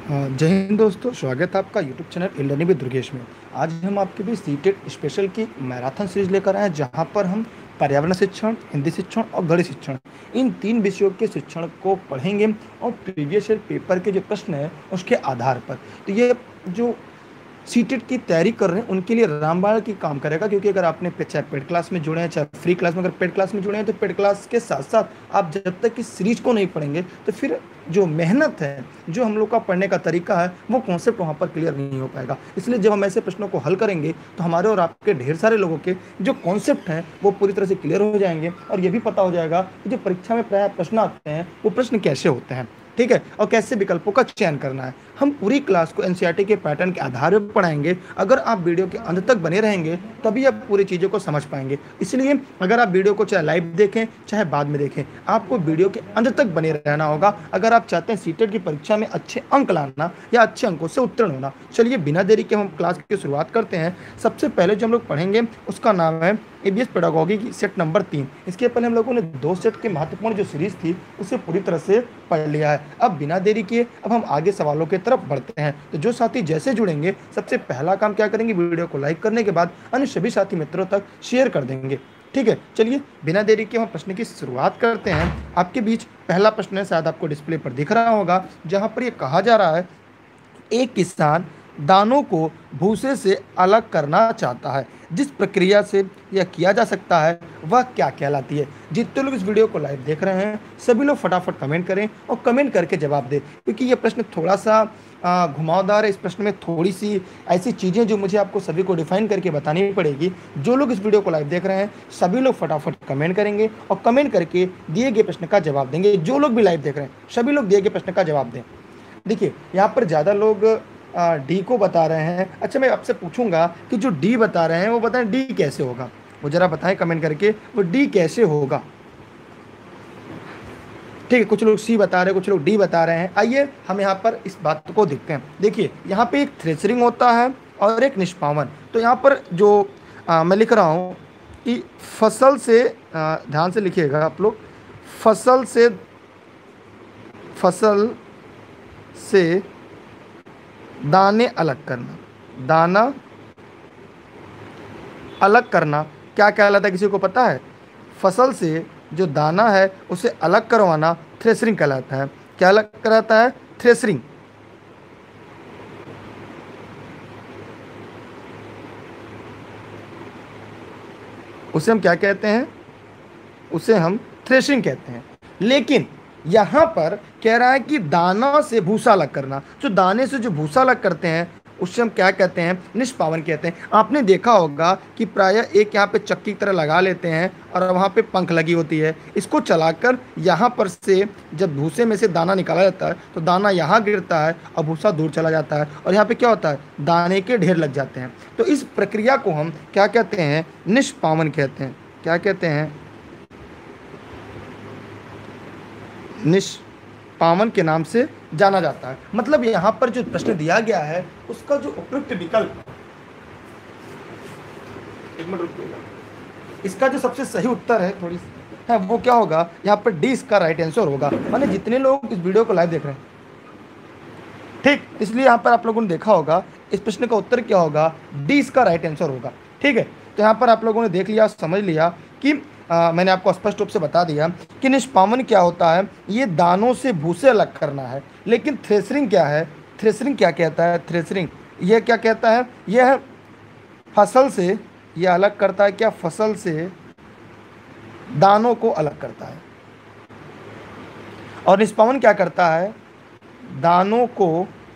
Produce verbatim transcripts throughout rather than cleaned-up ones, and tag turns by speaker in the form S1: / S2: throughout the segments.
S1: हाँ, जय हिंद दोस्तों, स्वागत है आपका YouTube channel e learning with Durgesh में। आज हम आपके बीच सीटेट स्पेशल की मैराथन सीरीज लेकर आए हैं, जहाँ पर हम पर्यावरण शिक्षण, हिंदी शिक्षण और गणित शिक्षण इन तीन विषयों के शिक्षण को पढ़ेंगे और प्रीवियस ईयर पेपर के जो प्रश्न हैं उसके आधार पर। तो ये जो सीटेट की तैयारी कर रहे हैं उनके लिए रामबाण की काम करेगा, क्योंकि अगर आपने पे- चाहे पेड क्लास में जुड़े हैं चाहे फ्री क्लास में, अगर पेड क्लास में जुड़े हैं तो पेड क्लास के साथ साथ आप जब तक इस सीरीज को नहीं पढ़ेंगे तो फिर जो मेहनत है, जो हम लोग का पढ़ने का तरीका है, वो कॉन्सेप्ट वहाँ पर क्लियर नहीं हो पाएगा। इसलिए जब हम ऐसे प्रश्नों को हल करेंगे तो हमारे और आपके ढेर सारे लोगों के जो कॉन्सेप्ट हैं वो पूरी तरह से क्लियर हो जाएंगे और ये भी पता हो जाएगा कि जो परीक्षा में प्रायः प्रश्न आते हैं वो प्रश्न कैसे होते हैं, ठीक है, और कैसे विकल्पों का चयन करना है। हम पूरी क्लास को एनसीईआरटी के पैटर्न के आधार पर पढ़ाएंगे। अगर आप वीडियो के अंत तक बने रहेंगे तभी आप पूरी चीज़ों को समझ पाएंगे। इसलिए अगर आप वीडियो को चाहे लाइव देखें चाहे बाद में देखें, आपको वीडियो के अंत तक बने रहना होगा अगर आप चाहते हैं सीटेट की परीक्षा में अच्छे अंक लाना या अच्छे अंकों से उत्तीर्ण होना। चलिए बिना देरी के हम क्लास की शुरुआत करते हैं। सबसे पहले जो हम लोग पढ़ेंगे उसका नाम है ईवीएस पेडागोगी की सेट नंबर तीन। इसके पहले हम लोगों ने दो सेट के महत्वपूर्ण जो सीरीज थी उसे पूरी तरह से पढ़ लिया है। अब बिना देरी किए अब हम आगे सवालों की तरफ बढ़ते हैं। तो जो साथी जैसे जुड़ेंगे सबसे पहला काम क्या करेंगे, वीडियो को लाइक करने के बाद अन्य सभी साथी मित्रों तक शेयर कर देंगे, ठीक है। चलिए बिना देरी के हम प्रश्न की शुरुआत करते हैं। आपके बीच पहला प्रश्न है, शायद आपको डिस्प्ले पर दिख रहा होगा, जहां पर यह कहा जा रहा है एक किसान दानों को भूसे से अलग करना चाहता है। जिस प्रक्रिया से यह किया जा सकता है वह क्या कहलाती है। जितने लोग इस वीडियो को लाइव देख रहे हैं सभी लोग फटाफट कमेंट करें और कमेंट करके जवाब दें, क्योंकि यह प्रश्न थोड़ा सा आ, घुमावदार है। इस प्रश्न में थोड़ी सी ऐसी चीज़ें जो मुझे आपको सभी को डिफाइन करके बतानी पड़ेगी। जो लोग इस वीडियो को लाइव देख रहे हैं सभी लोग फटाफट कमेंट करेंगे और कमेंट करके दिए गए प्रश्न का जवाब देंगे। जो लोग भी लाइव देख रहे हैं सभी लोग दिए गए प्रश्न का जवाब दें। देखिए यहाँ पर ज़्यादा लोग डी को बता रहे हैं। अच्छा, मैं आपसे पूछूंगा कि जो डी बता रहे हैं वो बताएं डी कैसे होगा, वो जरा बताएं कमेंट करके वो डी कैसे होगा। ठीक है, कुछ लोग सी बता रहे हैं, कुछ लोग डी बता रहे हैं। आइए हम यहाँ पर इस बात को देखते हैं। देखिए यहाँ पे एक थ्रेशरिंग होता है और एक निष्पावन। तो यहाँ पर जो आ, मैं लिख रहा हूँ कि फसल से, आ, ध्यान से लिखिएगा आप लोग, फसल से फसल से दाने अलग करना, दाना अलग करना क्या कहलाता है, किसी को पता है? फसल से जो दाना है उसे अलग करवाना थ्रेशरिंग कहलाता है। क्या अलग कराता है? थ्रेशरिंग। उसे हम क्या कहते हैं? उसे हम थ्रेशरिंग कहते हैं। लेकिन यहां पर कह रहा है कि दाना से भूसा अलग करना, जो दाने से जो भूसा अलग करते हैं उससे हम क्या कहते हैं? निष्पावन कहते हैं। आपने देखा होगा कि प्रायः एक यहाँ पे चक्की की तरह लगा लेते हैं और वहाँ पे पंख लगी होती है। इसको चलाकर यहाँ पर से जब भूसे में से दाना निकाला जाता है तो दाना यहाँ गिरता है और भूसा दूर चला जाता है और यहाँ पे क्या होता है? दाने के ढेर लग जाते हैं। तो इस प्रक्रिया को हम क्या कहते हैं? निष्पावन कहते हैं। क्या कहते हैं? निष्पावन के नाम से जाना जाता है। मतलब यहां पर जो प्रश्न दिया गया है उसका जो उपयुक्त विकल्प, एक मिनट रुकिएगा, इसका जो सबसे सही उत्तर है थोड़ी है वो क्या होगा? यहाँ पर डी इसका राइट आंसर होगा। माने जितने लोग इस वीडियो को लाइव देख रहे हैं, ठीक, इसलिए यहाँ पर आप लोगों ने देखा होगा इस प्रश्न का उत्तर क्या होगा? डी इसका राइट आंसर होगा, ठीक है। तो यहाँ पर आप लोगों ने देख लिया, समझ लिया कि आ, मैंने आपको स्पष्ट रूप से बता दिया कि निष्पावन क्या होता है, ये दानों से भूसे अलग करना है। लेकिन थ्रेशरिंग क्या है? थ्रेशरिंग क्या कहता है? थ्रेशरिंग ये क्या कहता है? यह फसल से यह अलग करता है। क्या? फसल से दानों को अलग करता है। और निष्पावन क्या करता है? दानों को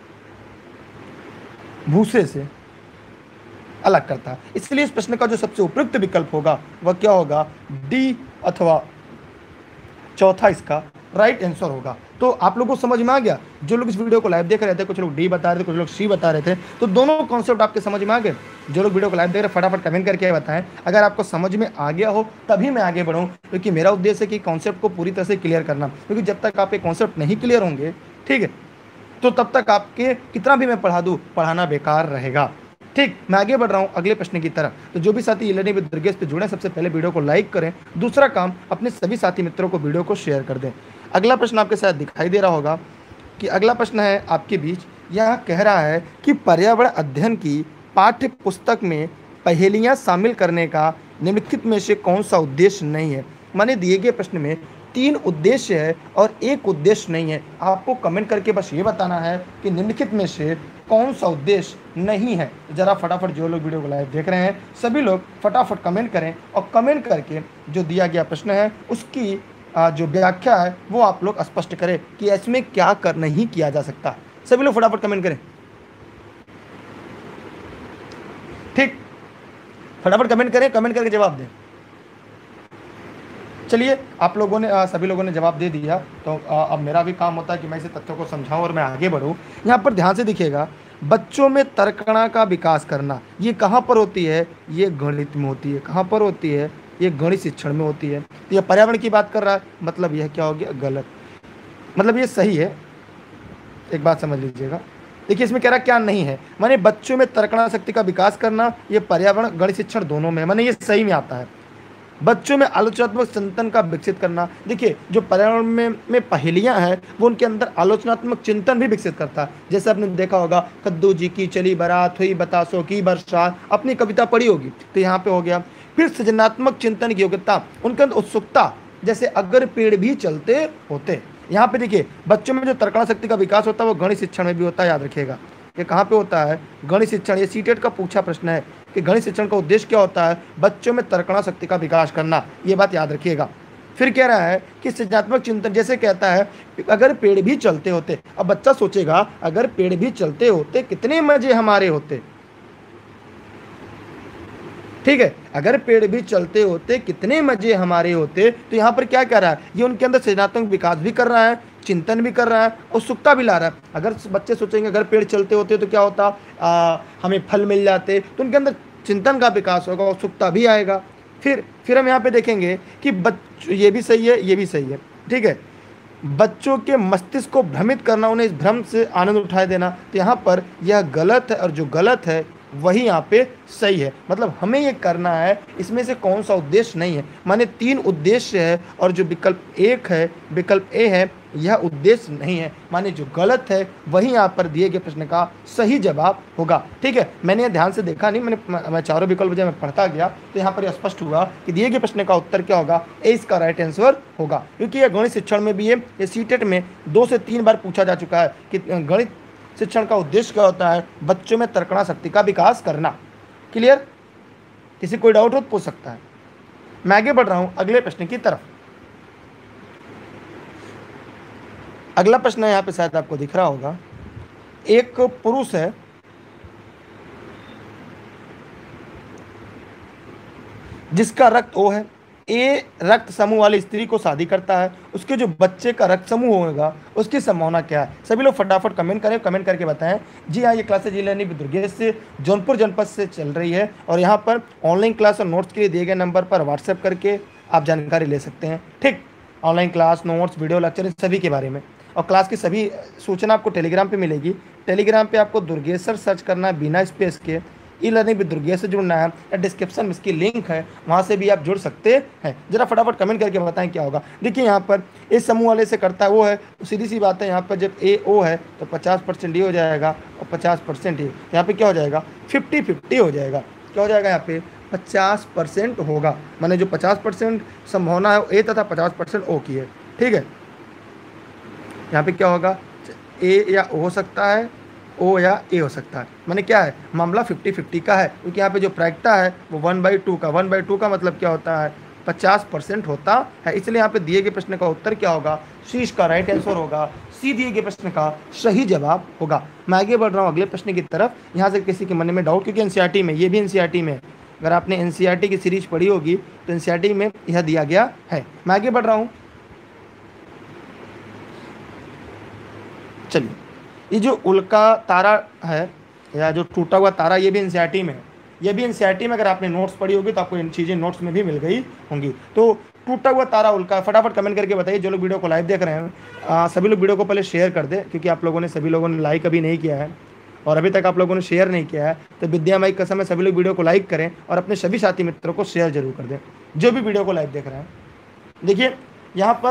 S1: भूसे से अलग करता है। इसलिए इस प्रश्न का जो सबसे उपयुक्त विकल्प होगा वह क्या होगा? डी अथवा चौथा इसका राइट आंसर होगा। तो आप लोगों को समझ में आ गया? जो लोग इस वीडियो को लाइव देख रहे थे, कुछ लोग डी बता रहे थे, कुछ लोग सी बता रहे थे, तो दोनों कॉन्सेप्ट आपके समझ में आ गए। जो लोग वीडियो को लाइव देख रहे हैं फटाफट कमेंट करके बताएं अगर आपको समझ में आ गया हो, तभी मैं आगे बढ़ूँ, क्योंकि मेरा उद्देश्य है कि कॉन्सेप्ट को पूरी तरह से क्लियर करना। क्योंकि जब तक आपके कॉन्सेप्ट नहीं क्लियर होंगे, ठीक है, तो तब तक आपके कितना भी मैं पढ़ा दूँ, पढ़ाना बेकार रहेगा। ठीक, मैं आगे बढ़ रहा हूँ अगले प्रश्न की तरफ। तो जो भी साथी ई-लर्निंग विद दुर्गेश पे जुड़े, सबसे पहले वीडियो को लाइक करें। दूसरा काम, अपने सभी साथी मित्रों को वीडियो को शेयर कर दें। अगला प्रश्न आपके साथ दिखाई दे रहा होगा कि अगला प्रश्न है आपके बीच यह कह रहा है कि पर्यावरण अध्ययन की पाठ्य पुस्तक में पहेलियां शामिल करने का निम्नलिखित में से कौन सा उद्देश्य नहीं है। माने दिए गए प्रश्न में तीन उद्देश्य है और एक उद्देश्य नहीं है। आपको कमेंट करके बस ये बताना है कि निम्नलिखित में से कौन सा उद्देश्य नहीं है। जरा फटाफट जो लोग वीडियो को लाइव देख रहे हैं सभी लोग फटाफट कमेंट करें और कमेंट करके जो दिया गया प्रश्न है उसकी जो व्याख्या है वो आप लोग स्पष्ट करें कि इसमें क्या कर नहीं किया जा सकता। सभी लोग फटाफट कमेंट करें। ठीक, फटाफट कमेंट करें, कमेंट करके जवाब दें। चलिए, आप लोगों ने आ, सभी लोगों ने जवाब दे दिया, तो आ, अब मेरा भी काम होता है कि मैं इसे तथ्यों को समझाऊं और मैं आगे बढ़ूं। यहाँ पर ध्यान से दिखिएगा, बच्चों में तर्कणा का विकास करना, ये कहाँ पर होती है? ये गणित में होती है। कहाँ पर होती है? ये गणित शिक्षण में होती है। तो ये पर्यावरण की बात कर रहा है, मतलब यह क्या हो गया? गलत। मतलब ये सही है, एक बात समझ लीजिएगा। देखिए इसमें कह रहा क्या नहीं है, माने बच्चों में तर्कणा शक्ति का विकास करना, ये पर्यावरण गणित शिक्षण दोनों में, माने ये सही में आता है। बच्चों में आलोचनात्मक चिंतन का विकसित करना, देखिए जो पर्यावरण में में पहेलियां हैं वो उनके अंदर आलोचनात्मक चिंतन भी विकसित करता है। जैसे आपने देखा होगा, कद्दू जी की चली बारात, हुई बतासों की बरसात, अपनी कविता पढ़ी होगी, तो यहाँ पे हो गया। फिर सृजनात्मक चिंतन की योग्यता, उनके अंदर उत्सुकता, जैसे अगर पेड़ भी चलते होते। यहाँ पे देखिए बच्चों में जो तर्कणा शक्ति का विकास होता है वो गणित शिक्षण में भी होता है, याद रखिएगा। ये कहाँ पे होता है? गणित शिक्षण। ये सीटेट का पूछा प्रश्न है कि गणित शिक्षण का उद्देश्य क्या होता है? बच्चों में तर्कणा शक्ति का विकास करना, ये बात याद रखिएगा। फिर कह रहा है कि सृजनात्मक चिंतन, जैसे कहता है अगर पेड़ भी चलते होते। अब बच्चा सोचेगा अगर पेड़ भी चलते होते कितने मजे हमारे होते। ठीक है, अगर पेड़ भी चलते होते कितने मजे हमारे होते। तो यहाँ पर क्या कह रहा है? ये उनके अंदर सृजनात्मक विकास भी कर रहा है, चिंतन भी कर रहा है, उत्सुकता भी ला रहा है। अगर बच्चे सोचेंगे अगर पेड़ चलते होते तो क्या होता, आ, हमें फल मिल जाते, तो उनके अंदर चिंतन का विकास होगा, उत्सुकता भी आएगा। फिर फिर हम यहाँ पे देखेंगे कि बच्चों, ये भी सही है, ये भी सही है। ठीक है, बच्चों के मस्तिष्क को भ्रमित करना, उन्हें इस भ्रम से आनंद उठाए देना, तो यहाँ पर यह गलत है और जो गलत है वही यहाँ पे सही है। मतलब हमें ये करना है, इसमें से कौन सा उद्देश्य नहीं है। माने तीन उद्देश्य है और जो विकल्प एक है, विकल्प ए है, यह उद्देश्य नहीं है। माने जो गलत है वही यहाँ पर दिए गए प्रश्न का सही जवाब होगा। ठीक है, मैंने ये ध्यान से देखा नहीं, मैंने मैं चारों विकल्प जब मैं पढ़ता गया तो यहाँ पर यह स्पष्ट हुआ कि दिए गए प्रश्न का उत्तर क्या होगा? ए इसका राइट आंसर होगा, क्योंकि यह गणित शिक्षण में भी है। ये सीटेट में दो से तीन बार पूछा जा चुका है कि गणित शिक्षण का उद्देश्य क्या होता है? बच्चों में तर्कणा शक्ति का विकास करना। क्लियर? किसी कोई डाउट हो तो पूछ सकता है। मैं आगे बढ़ रहा हूं अगले प्रश्न की तरफ। अगला प्रश्न यहाँ पे शायद आपको दिख रहा होगा। एक पुरुष है, जिसका रक्त ओ है। ए रक्त समूह वाली स्त्री को शादी करता है, उसके जो बच्चे का रक्त समूह होगा उसकी संभावना क्या है? सभी लोग फटाफट कमेंट करें, कमेंट करके बताएं। जी हाँ, ये classes e learning with Durgesh से जौनपुर जनपद से चल रही है और यहाँ पर ऑनलाइन क्लास और नोट्स के लिए दिए गए नंबर पर व्हाट्सएप करके आप जानकारी ले सकते हैं। ठीक, online class, notes, video lecture सभी के बारे में, और क्लास की सभी सूचना आपको टेलीग्राम पे मिलेगी। टेलीग्राम पे आपको दुर्गेश सर सर्च करना है बिना स्पेस के। ई लर्निंग विद दुर्गेश से जुड़ना है, या डिस्क्रिप्शन में इसकी लिंक है, वहाँ से भी आप जुड़ सकते हैं। जरा फटाफट कमेंट करके बताएं क्या होगा। देखिए यहाँ पर इस समूह वाले से करता है वो है, तो सीधी सी बात है, यहाँ पर जब ए ओ है तो पचास परसेंट ये हो जाएगा और पचास परसेंट ये, यहाँ पे क्या हो जाएगा? फिफ्टी फिफ्टी हो जाएगा। क्या हो जाएगा? यहाँ पे पचास परसेंट होगा, माने जो पचास परसेंट संभावना है ए तथा पचास परसेंट ओ की है। ठीक है, यहाँ पे क्या होगा? ए या ओ हो सकता है, ओ या ए हो सकता है। माने क्या है? मामला फिफ्टी फिफ्टी का है, क्योंकि यहाँ पे जो प्रायिकता है वो वन बाई टू का, वन बाई टू का मतलब क्या होता है? पचास परसेंट होता है। इसलिए यहाँ पे दिए गए प्रश्न का उत्तर क्या होगा? सी इसका राइट आंसर होगा। सी दिए गए प्रश्न का सही जवाब होगा। मैं आगे बढ़ रहा हूँ अगले प्रश्न की तरफ। यहाँ से किसी के मन में डाउट, क्योंकि एनसीईआरटी में, ये भी एनसीईआरटी में, अगर आपने एनसीईआरटी की सीरीज पढ़ी होगी तो एनसीईआरटी में यह दिया गया है। मैं आगे बढ़ रहा हूँ। चलिए, ये जो उल्का तारा है या जो टूटा हुआ तारा, ये भी एनसीईआरटी में है। ये भी एनसीईआरटी में अगर आपने नोट्स पढ़ी होगी तो आपको इन चीज़ें नोट्स में भी मिल गई होंगी। तो टूटा हुआ तारा उल्का, फटाफट कमेंट करके बताइए। जो लोग वीडियो को लाइव देख रहे हैं आ, सभी लोग वीडियो को पहले शेयर कर दें, क्योंकि आप लोगों ने सभी लोगों ने लाइक अभी नहीं किया है और अभी तक आप लोगों ने शेयर नहीं किया है। तो विद्या माई कसम है, सभी लोग वीडियो को लाइक करें और अपने सभी साथी मित्रों को शेयर जरूर कर दें जो भी वीडियो को लाइव देख रहे हैं। देखिए यहाँ पर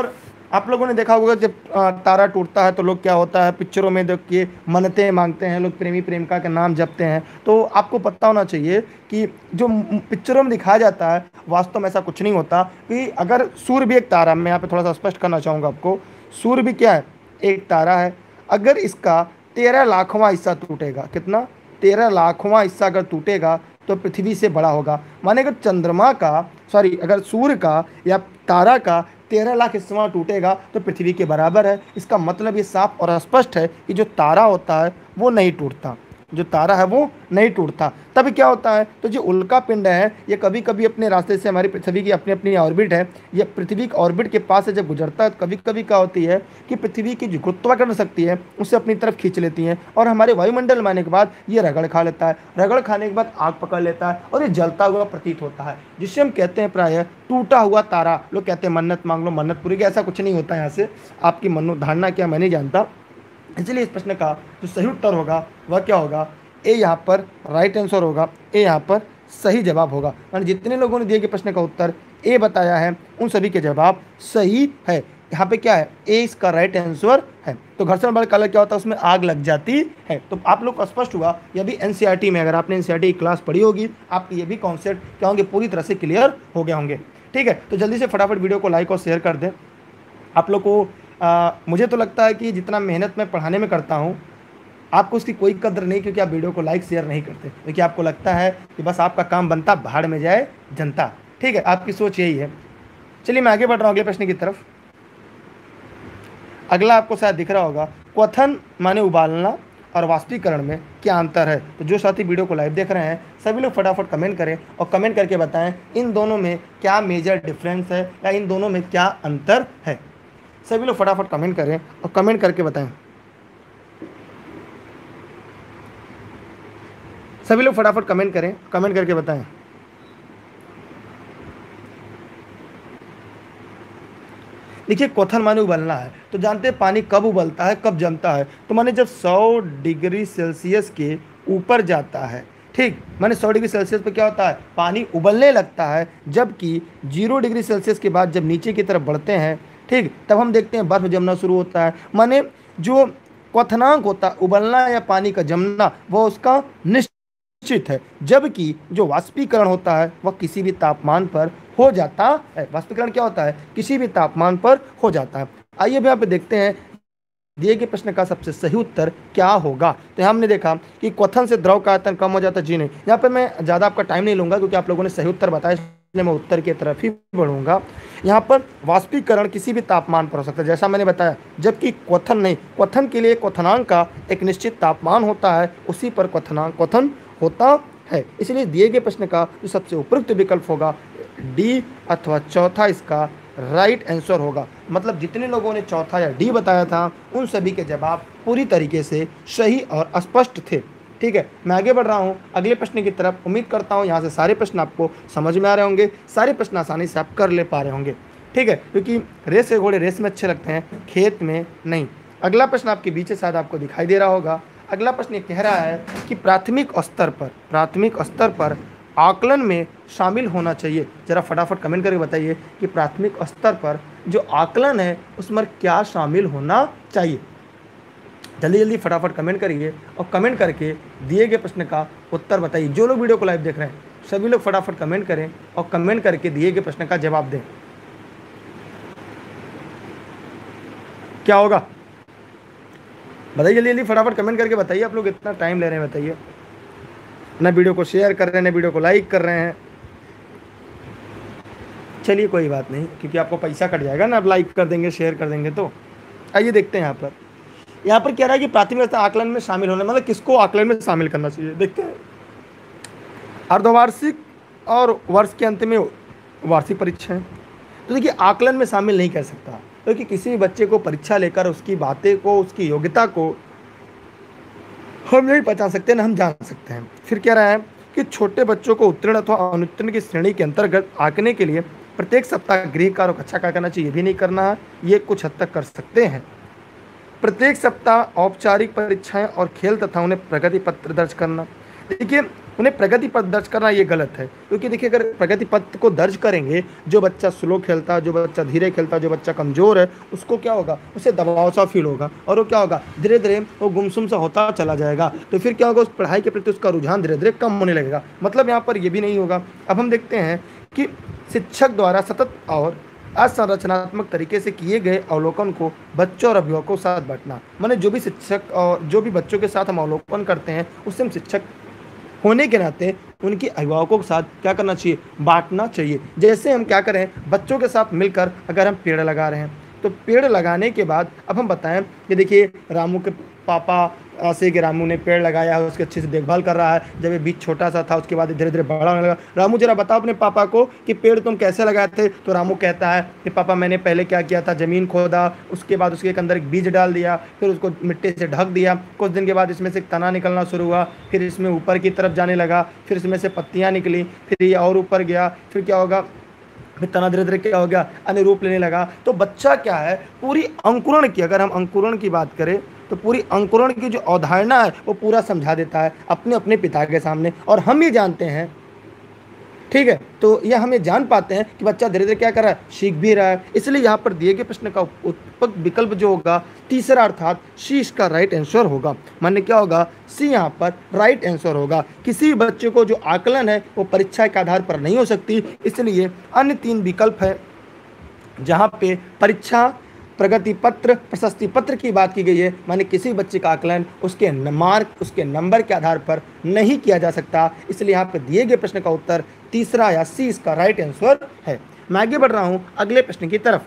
S1: आप लोगों ने देखा होगा जब अ, तारा टूटता है तो लोग क्या होता है, पिक्चरों में देख के मन्नतें मांगते हैं, लोग प्रेमी प्रेमिका का नाम जपते हैं। तो आपको पता होना चाहिए कि जो म- पिक्चरों में दिखाया जाता है वास्तव में ऐसा कुछ नहीं होता। कि अगर सूर्य भी एक तारा, मैं यहाँ पे थोड़ा सा स्पष्ट करना चाहूँगा आपको, सूर्य भी क्या है, एक तारा है। अगर इसका तेरह लाखवां हिस्सा टूटेगा, कितना, तेरह लाखवां हिस्सा अगर टूटेगा तो पृथ्वी से बड़ा होगा। माने अगर चंद्रमा का, सॉरी, अगर सूर्य का या तारा का तेरह लाख हिस्सा टूटेगा तो पृथ्वी के बराबर है। इसका मतलब ये साफ और स्पष्ट है कि जो तारा होता है वो नहीं टूटता, जो तारा है वो नहीं टूटता। तब क्या होता है, तो जो उल्का पिंड है ये कभी कभी अपने रास्ते से, हमारी पृथ्वी की अपनी अपनी ऑर्बिट है, ये पृथ्वी की ऑर्बिट के पास से जब गुजरता है तो कभी कभी क्या होती है कि पृथ्वी की जो गुरुत्वाकर्षण शक्ति है उसे अपनी तरफ खींच लेती है और हमारे वायुमंडल में आने के बाद ये रगड़ खा लेता है। रगड़ खाने के बाद आग पकड़ लेता है और ये जलता हुआ प्रतीत होता है, जिससे हम कहते हैं प्रायः टूटा हुआ तारा। लोग कहते हैं मन्नत मांग लो मन्नत पूरी, ऐसा कुछ नहीं होता है। यहाँ से आपकी मनोधारणा क्या मैं नहीं जानता, इसलिए इस प्रश्न का जो सही उत्तर होगा वह क्या होगा, ए यहाँ पर राइट आंसर होगा, ए यहाँ पर सही जवाब होगा। यानी जितने लोगों ने दिए गए प्रश्न का उत्तर ए बताया है उन सभी के जवाब सही है। यहाँ पे क्या है, ए इसका राइट आंसर है। तो घर्षण बल कलर क्या होता है, उसमें आग लग जाती है। तो आप लोग को स्पष्ट हुआ, यह भी एनसीईआरटी में, अगर आपने एनसीईआरटी की क्लास पढ़ी होगी आपके ये भी कॉन्सेप्ट क्या होंगे, पूरी तरह से क्लियर हो गए होंगे। ठीक है, तो जल्दी से फटाफट वीडियो को लाइक और शेयर कर दें। आप लोग को आ, मुझे तो लगता है कि जितना मेहनत मैं पढ़ाने में करता हूँ आपको उसकी कोई कदर नहीं, क्योंकि आप वीडियो को लाइक शेयर नहीं करते, क्योंकि आपको लगता है कि बस आपका काम बनता भाड़ में जाए जनता। ठीक है, आपकी सोच यही है। चलिए मैं आगे बढ़ रहा हूँ अगले प्रश्न की तरफ। अगला आपको शायद दिख रहा होगा, क्वथन माने उबालना और वाष्पीकरण में क्या अंतर है। तो जो साथी वीडियो को लाइव देख रहे हैं सभी लोग फटाफट कमेंट करें और कमेंट करके बताएं इन दोनों में क्या मेजर डिफरेंस है या इन दोनों में क्या अंतर है। सभी लोग फटाफट कमेंट करें और कमेंट करके बताएं। सभी लोग फटाफट कमेंट करें, कमेंट करके बताएं। देखिए, क्वथन माने उबलना है, तो जानते हैं पानी कब उबलता है, कब जमता है। तो माने जब सौ डिग्री सेल्सियस के ऊपर जाता है, ठीक, माने सौ डिग्री सेल्सियस पे क्या होता है, पानी उबलने लगता है। जबकि जीरो डिग्री सेल्सियस के बाद जब नीचे की तरफ बढ़ते हैं, ठीक, तब हम देखते हैं बर्फ जमना शुरू होता है। माने जो क्वथनांक होता है, उबलना या पानी का जमना, वो उसका निश्चित है। जबकि जो वाष्पीकरण होता है वह किसी भी तापमान पर हो जाता है। वाष्पीकरण क्या होता है, किसी भी तापमान पर हो जाता है। आइए अब यहाँ पे देखते हैं दिए गए प्रश्न का सबसे सही उत्तर क्या होगा। तो हमने देखा कि क्वथन से द्रव का आयतन कम हो जाता है, जी नहीं। यहाँ पे मैं ज़्यादा आपका टाइम नहीं लूँगा क्योंकि आप लोगों ने सही उत्तर बताया, इसलिए मैं उत्तर की तरफ ही बढ़ूंगा। यहाँ पर वाष्पीकरण किसी भी तापमान पर हो सकता है, जैसा मैंने बताया, जबकि क्वथन नहीं। क्वथन के लिए क्वथनांक का एक निश्चित तापमान होता है, उसी पर क्वथनांक क्वथन होता है। इसलिए दिए गए प्रश्न का जो सबसे उपयुक्त विकल्प होगा डी अथवा चौथा इसका राइट आंसर होगा। मतलब जितने लोगों ने चौथा या डी बताया था उन सभी के जवाब पूरी तरीके से सही और स्पष्ट थे। ठीक है, मैं आगे बढ़ रहा हूँ अगले प्रश्न की तरफ। उम्मीद करता हूँ यहाँ से सारे प्रश्न आपको समझ में आ रहे होंगे, सारे प्रश्न आसानी से आप कर ले पा रहे होंगे। ठीक है, क्योंकि रेस के घोड़े रेस में अच्छे लगते हैं, खेत में नहीं। अगला प्रश्न आपके बीच शायद आपको दिखाई दे रहा होगा। अगला प्रश्न ये कह रहा है कि प्राथमिक स्तर पर प्राथमिक स्तर पर आकलन में शामिल होना चाहिए। जरा फटाफट कमेंट करके बताइए कि प्राथमिक स्तर पर जो आकलन है उसमें क्या शामिल होना चाहिए। जल्दी जल्दी फटाफट कमेंट करिए और कमेंट करके दिए गए प्रश्न का उत्तर बताइए। जो लोग वीडियो को लाइव देख रहे हैं सभी लोग फटाफट कमेंट करें और कमेंट करके दिए गए प्रश्न का जवाब दें। क्या होगा बताइए, जल्दी जल्दी फटाफट कमेंट करके बताइए। आप लोग इतना टाइम ले रहे हैं, बताइए। ना वीडियो को शेयर कर रहे हैं, ना वीडियो को लाइक कर रहे हैं। चलिए कोई बात नहीं, क्योंकि आपको पैसा कट जाएगा ना, आप लाइक कर देंगे शेयर कर देंगे तो। आइए देखते हैं यहाँ पर यहाँ पर क्या रहा है कि प्राथमिक आकलन में शामिल होना, मतलब किसको आकलन में शामिल करना चाहिए। देखते हैं, अर्धवार्षिक और वर्ष के अंत में वार्षिक परीक्षाएं। तो देखिए, आकलन में शामिल नहीं कर सकता, क्योंकि तो किसी भी बच्चे को परीक्षा लेकर उसकी बातें को, उसकी योग्यता को हम नहीं पहचान सकते, ना हम जान सकते हैं। फिर क्या रहा है कि छोटे बच्चों को उत्तीर्ण अथवा अनुत्तीर्ण की श्रेणी के अंतर्गत आंकने के लिए प्रत्येक सप्ताह गृह कार्य कक्षा का करना चाहिए, भी नहीं करना है, ये कुछ हद तक कर सकते हैं। प्रत्येक सप्ताह औपचारिक परीक्षाएं और खेल तथा उन्हें प्रगति पत्र दर्ज करना। देखिए, उन्हें प्रगति पथ दर्ज करना ये गलत है, क्योंकि देखिए अगर प्रगति पथ को दर्ज करेंगे, जो बच्चा स्लो खेलता है, जो बच्चा धीरे खेलता है, जो बच्चा कमज़ोर है, उसको क्या होगा, उसे दबाव सा फील होगा और वो क्या होगा, धीरे धीरे वो गुमसुम सा होता चला जाएगा। तो फिर क्या होगा, उस पढ़ाई के प्रति उसका रुझान धीरे धीरे कम होने लगेगा। मतलब यहाँ पर ये भी नहीं होगा। अब हम देखते हैं कि शिक्षक द्वारा सतत और असंरचनात्मक तरीके से किए गए अवलोकन को बच्चों और अभिभावकों के साथ बांटना। माने जो भी शिक्षक और जो भी बच्चों के साथ हम अवलोकन करते हैं, उससे हम शिक्षक होने के नाते उनके अभिभावकों के साथ क्या करना चाहिए, बांटना चाहिए। जैसे हम क्या करें, बच्चों के साथ मिलकर अगर हम पेड़ लगा रहे हैं, तो पेड़ लगाने के बाद अब हम बताएं कि देखिए रामू के पापा ऐसे कि रामू ने पेड़ लगाया है, उसकी अच्छे से देखभाल कर रहा है। जब ये बीज छोटा सा था, उसके बाद धीरे धीरे बड़ा होने लगा। रामू जरा बताओ अपने पापा को कि पेड़ तुम कैसे लगाए थे। तो रामू कहता है कि पापा मैंने पहले क्या किया था, ज़मीन खोदा, उसके बाद उसके अंदर एक बीज डाल दिया, फिर उसको मिट्टी से ढक दिया। कुछ दिन के बाद इसमें से एक तना निकलना शुरू हुआ, फिर इसमें ऊपर की तरफ जाने लगा, फिर इसमें से पत्तियाँ निकली, फिर ये और ऊपर गया, फिर क्या होगा, फिर तना धीरे धीरे क्या हो गया, अन्य रूप लेने लगा। तो बच्चा क्या है, पूरी अंकुरण की, अगर हम अंकुरण की बात करें तो पूरी अंकुरण की जो अवधारणा है वो पूरा समझा देता है अपने अपने पिता के सामने। और हम ये जानते हैं, ठीक है, तो यह हमें जान पाते हैं कि बच्चा धीरे धीरे क्या कर रहा है, सीख भी रहा है। इसलिए यहाँ पर दिए गए प्रश्न का उत्पक विकल्प जो होगा तीसरा, अर्थात सी इसका राइट आंसर होगा। माने क्या होगा, सी यहाँ पर राइट आंसर होगा। किसी बच्चे को जो आकलन है वो परीक्षा के आधार पर नहीं हो सकती, इसलिए अन्य तीन विकल्प है जहाँ पे परीक्षा, प्रगति पत्र, प्रशस्ति पत्र की बात की गई है। माने किसी बच्चे का आकलन उसके मार्क, उसके नंबर के आधार पर नहीं किया जा सकता। इसलिए यहाँ पर दिए गए प्रश्न का उत्तर तीसरा या सी इसका राइट आंसर है। मैं आगे बढ़ रहा हूँ अगले प्रश्न की तरफ।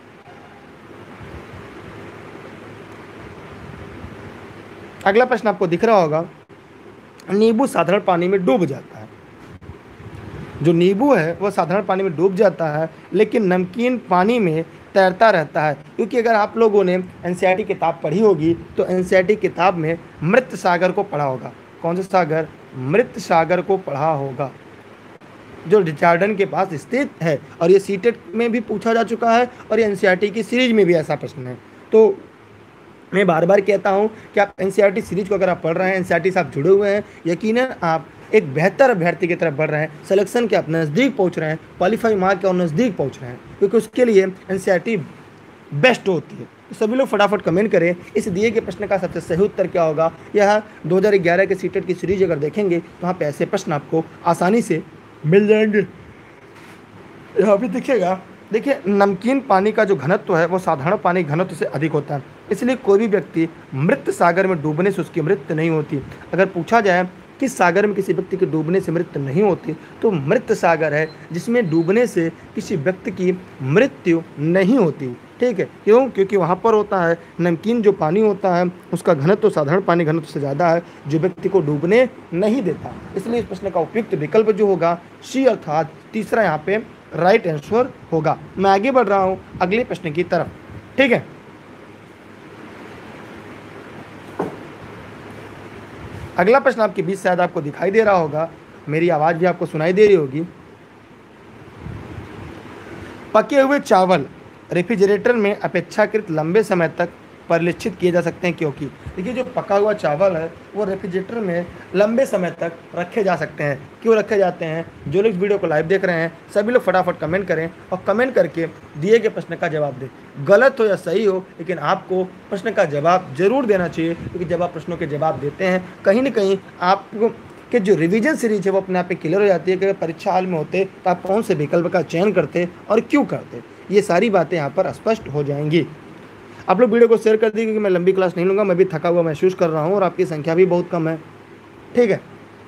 S1: अगला प्रश्न आपको दिख रहा होगा, नींबू साधारण पानी में डूब जाता है। जो नींबू है वो साधारण पानी में डूब जाता है, लेकिन नमकीन पानी में तैरता रहता है। क्योंकि अगर आप लोगों ने एनसीईआरटी किताब पढ़ी होगी तो एनसीईआरटी किताब में मृत सागर को पढ़ा होगा। कौन सा सागर, मृत सागर को पढ़ा होगा, जो रिचार्डन के पास स्थित है। और ये सीटेट में भी पूछा जा चुका है और ये एनसीईआरटी की सीरीज में भी ऐसा प्रश्न है। तो मैं बार बार कहता हूँ कि आप एनसीईआरटी सीरीज को अगर आप पढ़ रहे हैं, एनसीईआरटी से आप जुड़े हुए हैं, यकीनन आप एक बेहतर अभ्यर्थी की तरफ बढ़ रहे हैं, सिलेक्शन के आप नज़दीक पहुंच रहे हैं, क्वालिफाई मार्क के और नज़दीक पहुंच रहे हैं, क्योंकि उसके लिए एनसीईआरटी बेस्ट होती है। तो सभी लोग फटाफट कमेंट करें, इस दिए गए प्रश्न का सबसे सही उत्तर क्या होगा। यह दो हज़ार ग्यारह के सीटेट की सीरीज अगर देखेंगे तो वहाँ पे ऐसे प्रश्न आपको आसानी से मिल जाएंगे। यहाँ भी दिखेगा, देखिए नमकीन पानी का जो घनत्व है वो साधारण पानी घनत्व से अधिक होता है, इसलिए कोई भी व्यक्ति मृत सागर में डूबने से उसकी मृत्यु नहीं होती। अगर पूछा जाए कि सागर में किसी व्यक्ति के डूबने से मृत्यु नहीं होती, तो मृत सागर है जिसमें डूबने से किसी व्यक्ति की मृत्यु नहीं होती। ठीक है, क्यों? क्योंकि वहाँ पर होता है नमकीन जो पानी होता है उसका घनत्व साधारण पानी घनत्व से ज़्यादा है, जो व्यक्ति को डूबने नहीं देता। इसलिए इस प्रश्न का उपयुक्त विकल्प जो होगा सी, अर्थात तीसरा यहाँ पे राइट आंसर होगा। मैं आगे बढ़ रहा हूँ अगले प्रश्न की तरफ। ठीक है, अगला प्रश्न आपके बीच शायद आपको दिखाई दे रहा होगा, मेरी आवाज़ भी आपको सुनाई दे रही होगी। पके हुए चावल रेफ्रिजरेटर में अपेक्षाकृत लंबे समय तक परिलक्षित किए जा सकते हैं, क्योंकि देखिए जो पका हुआ चावल है वो रेफ्रिजरेटर में लंबे समय तक रखे जा सकते हैं। क्यों रखे जाते हैं? जो लोग वीडियो को लाइव देख रहे हैं सभी लोग फटाफट कमेंट करें और कमेंट करके दिए गए प्रश्न का जवाब दें। गलत हो या सही हो, लेकिन आपको प्रश्न का जवाब जरूर देना चाहिए, क्योंकि जब आप प्रश्नों के जवाब देते हैं कहीं ना कहीं आपको कि जो रिवीजन सीरीज है वो अपने आप पे क्लियर हो जाती है कि अगर परीक्षा हाल में होते तो आप कौन से विकल्प का चयन करते और क्यों करते। ये सारी बातें यहाँ पर स्पष्ट हो जाएंगी। आप लोग वीडियो को शेयर कर दीजिए, क्योंकि मैं लंबी क्लास नहीं लूँगा, मैं भी थका हुआ महसूस कर रहा हूँ और आपकी संख्या भी बहुत कम है। ठीक है,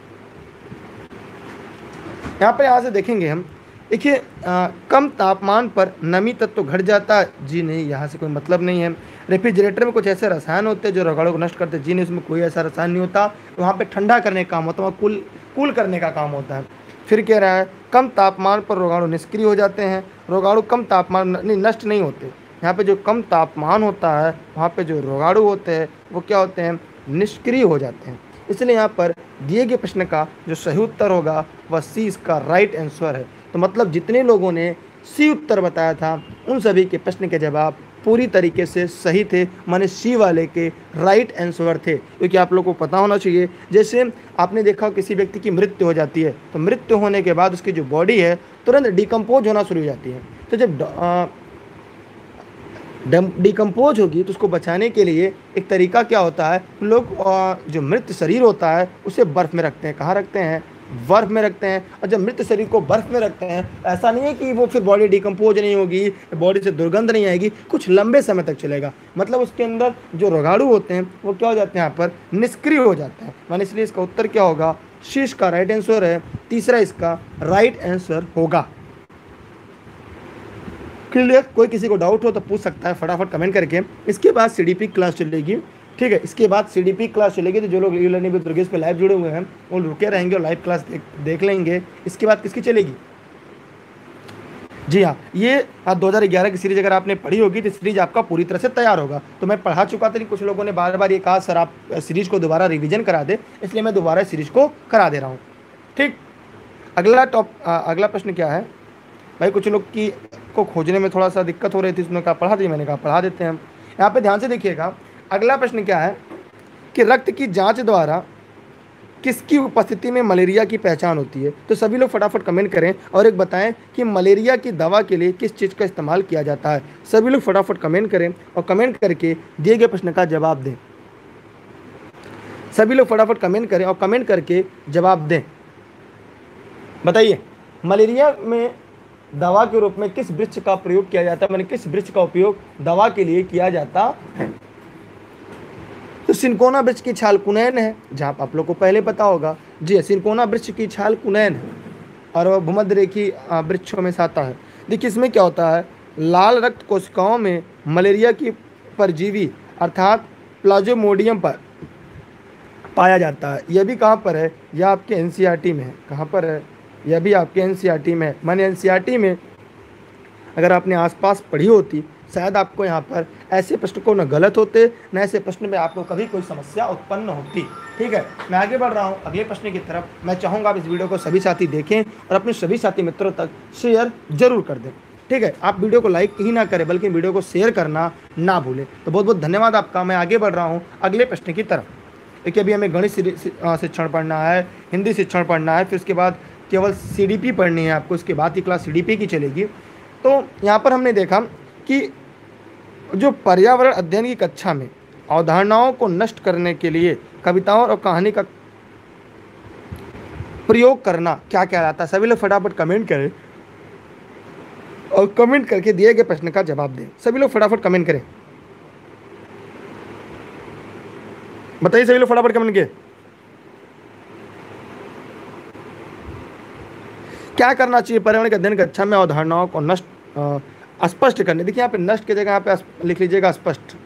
S1: यहाँ पर यहाँ से देखेंगे हम, देखिए कम तापमान पर नमी तत्व तो घट जाता है। जी नहीं, यहाँ से कोई मतलब नहीं है। रेफ्रिजरेटर में कुछ ऐसे रसायन होते हैं जो रगड़ों को नष्ट करते हैं। जी नहीं, उसमें कोई ऐसा रसायन नहीं होता, वहाँ पे ठंडा करने का काम होता है, वहाँ कूल कूल करने का काम होता है। फिर कह रहा है कम तापमान पर रोगाणु निष्क्रिय हो जाते हैं। रोगाणु कम तापमान नहीं, नष्ट नहीं होते। यहाँ पे जो कम तापमान होता है वहाँ पे जो रोगाणु होते हैं वो क्या होते हैं, निष्क्रिय हो जाते हैं। इसलिए यहाँ पर दिए गए प्रश्न का जो सही उत्तर होगा वह सी इसका राइट आंसर है। तो मतलब जितने लोगों ने सी उत्तर बताया था उन सभी के प्रश्न के जवाब पूरी तरीके से सही थे, माने सी वाले के राइट आंसर थे। क्योंकि आप लोगों को पता होना चाहिए, जैसे आपने देखा किसी व्यक्ति की मृत्यु हो जाती है तो मृत्यु होने के बाद उसकी जो बॉडी है तुरंत डिकम्पोज होना शुरू हो जाती है। तो जब डिकम्पोज होगी तो उसको बचाने के लिए एक तरीका क्या होता है, लोग जो मृत शरीर होता है उसे बर्फ़ में रखते हैं। कहाँ रखते हैं? बर्फ़ में रखते हैं। और जब मृत शरीर को बर्फ़ में रखते हैं, ऐसा नहीं है कि वो फिर बॉडी डिकम्पोज नहीं होगी, बॉडी से दुर्गंध नहीं आएगी, कुछ लंबे समय तक चलेगा। मतलब उसके अंदर जो रोगाणु होते हैं वो क्या हो जाते हैं, यहाँ पर निष्क्रिय हो जाते हैं। माने इसलिए इसका उत्तर क्या होगा? शीश का राइट आंसर है। तीसरा इसका राइट आंसर होगा। क्लियर? कोई किसी को डाउट हो तो पूछ सकता है फटाफट कमेंट करके। इसके बाद सीडीपी क्लास चलेगी, ठीक है। इसके बाद सीडीपी क्लास चलेगी, तो जो लोग ई लर्निंग विद दुर्गेश पे लाइव जुड़े हुए हैं वो रुके रहेंगे और लाइव क्लास देख, देख लेंगे। इसके बाद किसकी चलेगी? जी हाँ, ये दो हज़ार ग्यारह की सीरीज अगर आपने पढ़ी होगी तो सीरीज आपका पूरी तरह से तैयार होगा। तो मैं पढ़ा चुका था, लेकिन कुछ लोगों ने बार बार ये कहा सर आप सीरीज को दोबारा रिवीजन करा दे, इसलिए मैं दोबारा सीरीज को करा दे रहा हूँ। ठीक, अगला टॉप अगला प्रश्न क्या है भाई? कुछ लोग की को खोजने में थोड़ा सा दिक्कत हो रही थी, उसने कहा पढ़ा दी, मैंने कहा पढ़ा देते हैं। यहाँ पे ध्यान से देखिएगा, अगला प्रश्न क्या है कि रक्त की जांच द्वारा किसकी उपस्थिति में मलेरिया की पहचान होती है? तो सभी लोग फटाफट कमेंट करें और एक बताएं कि मलेरिया की दवा के लिए किस चीज़ का इस्तेमाल किया जाता है। सभी लोग फटाफट कमेंट करें और कमेंट करके दिए गए प्रश्न का जवाब दें। सभी लोग फटाफट कमेंट करें और कमेंट करके जवाब दें। बताइए, मलेरिया में दवा के रूप में किस वृक्ष का प्रयोग किया जाता है, मैंने किस वृक्ष का उपयोग दवा के लिए किया जाता है? तो सिनकोना वृक्ष की छाल कुनैन है, जहाँ आप लोग को पहले पता होगा। जी, सिनकोना वृक्ष की छाल कुनैन है और वह भूमध्य रेखीय वृक्षों में से आता है। देखिए इसमें क्या होता है, लाल रक्त कोशिकाओं में मलेरिया की परजीवी अर्थात प्लाज्मोडियम पर पाया जाता है। यह भी कहाँ पर है? यह आपके एनसीईआरटी में है। कहाँ पर है? यह भी आपके एनसीईआरटी में है। माने एनसीईआरटी में अगर आपने आसपास पढ़ी होती शायद आपको यहाँ पर ऐसे प्रश्न को न गलत होते न ऐसे प्रश्न में आपको कभी कोई समस्या उत्पन्न होती। ठीक है, मैं आगे बढ़ रहा हूँ अगले प्रश्न की तरफ। मैं चाहूँगा आप इस वीडियो को सभी साथी देखें और अपने सभी साथी मित्रों तक शेयर जरूर कर दें। ठीक है, आप वीडियो को लाइक ही ना करें बल्कि वीडियो को शेयर करना ना भूलें। तो बहुत बहुत धन्यवाद आपका। मैं आगे बढ़ रहा हूँ अगले प्रश्न की तरफ। देखिए अभी हमें गणित शिक्षण पढ़ना है, हिंदी शिक्षण पढ़ना है, फिर उसके बाद केवल सीडीपी पढ़नी है आपको। इसके बाद की क्लास सीडीपी की चलेगी। तो यहाँ पर हमने देखा कि जो पर्यावरण अध्ययन की कक्षा में अवधारणाओं को नष्ट करने के लिए कविताओं और कहानी का प्रयोग करना क्या कहलाता है? सभी लोग फटाफट कमेंट करें और कमेंट करके दिए गए प्रश्न का जवाब दें। सभी लोग फटाफट कमेंट करें, बताइए सभी लोग फटाफट कमेंट किए। क्या करना चाहिए पर्यावरण के अध्ययन कक्षा में अवधारणाओं को नष्ट स्पष्ट करने? देखिए यहाँ पे नष्ट की जगह यहाँ पे लिख लीजिएगा स्पष्ट।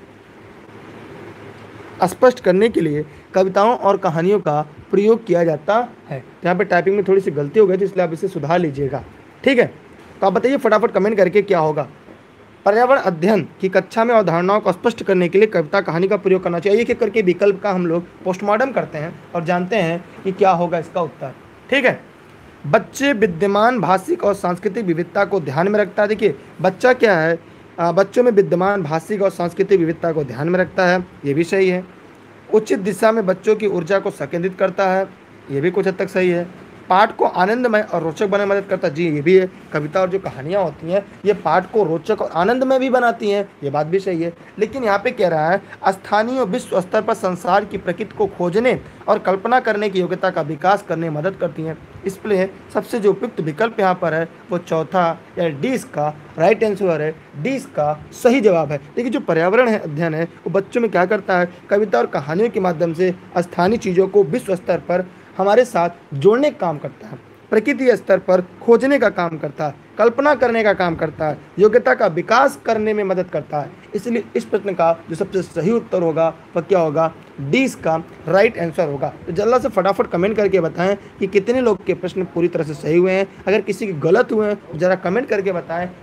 S1: स्पष्ट करने के लिए कविताओं और कहानियों का प्रयोग किया जाता है। तो यहाँ पे टाइपिंग में थोड़ी सी गलती हो गई थी, इसलिए आप इसे सुधार लीजिएगा। ठीक है, तो आप बताइए फटाफट कमेंट करके क्या होगा। पर्यावरण अध्ययन की कक्षा में अवधारणाओं को स्पष्ट करने के लिए कविता कहानी का प्रयोग करना चाहिए। एक एक करके विकल्प का हम लोग पोस्टमार्टम करते हैं और जानते हैं कि क्या होगा इसका उत्तर। ठीक है, बच्चे विद्यमान भाषिक और सांस्कृतिक विविधता को ध्यान में रखता है। देखिए बच्चा क्या है, आ, बच्चों में विद्यमान भाषिक और सांस्कृतिक विविधता को ध्यान में रखता है, ये भी सही है। उचित दिशा में बच्चों की ऊर्जा को संकेंद्रित करता है, ये भी कुछ हद तक सही है। पाठ को आनंदमय और रोचक बनाने में मदद करता है, जी ये भी है। कविता और जो कहानियाँ होती हैं ये पाठ को रोचक और आनंदमय भी बनाती हैं, ये बात भी सही है। लेकिन यहाँ पे कह रहा है स्थानीय और विश्व स्तर पर संसार की प्रकृति को खोजने और कल्पना करने की योग्यता का विकास करने में मदद करती हैं। इसलिए सबसे जो उपयुक्त विकल्प यहाँ पर है वो चौथा या डी इसका राइट आंसर है, डी इसका सही जवाब है। देखिए जो पर्यावरण है अध्ययन है वो बच्चों में क्या करता है, कविता और कहानियों के माध्यम से स्थानीय चीज़ों को विश्व स्तर पर हमारे साथ जोड़ने का काम करता है, प्रकृति स्तर पर खोजने का काम करता है, कल्पना करने का काम करता है, योग्यता का विकास करने में मदद करता है। इसलिए इस प्रश्न का जो सबसे सही उत्तर होगा वह क्या होगा, डी इसका राइट आंसर होगा। तो जल्दी से फटाफट कमेंट करके बताएं कि कितने लोग के प्रश्न पूरी तरह से सही हुए हैं। अगर किसी के गलत हुए हैं ज़रा कमेंट करके बताएं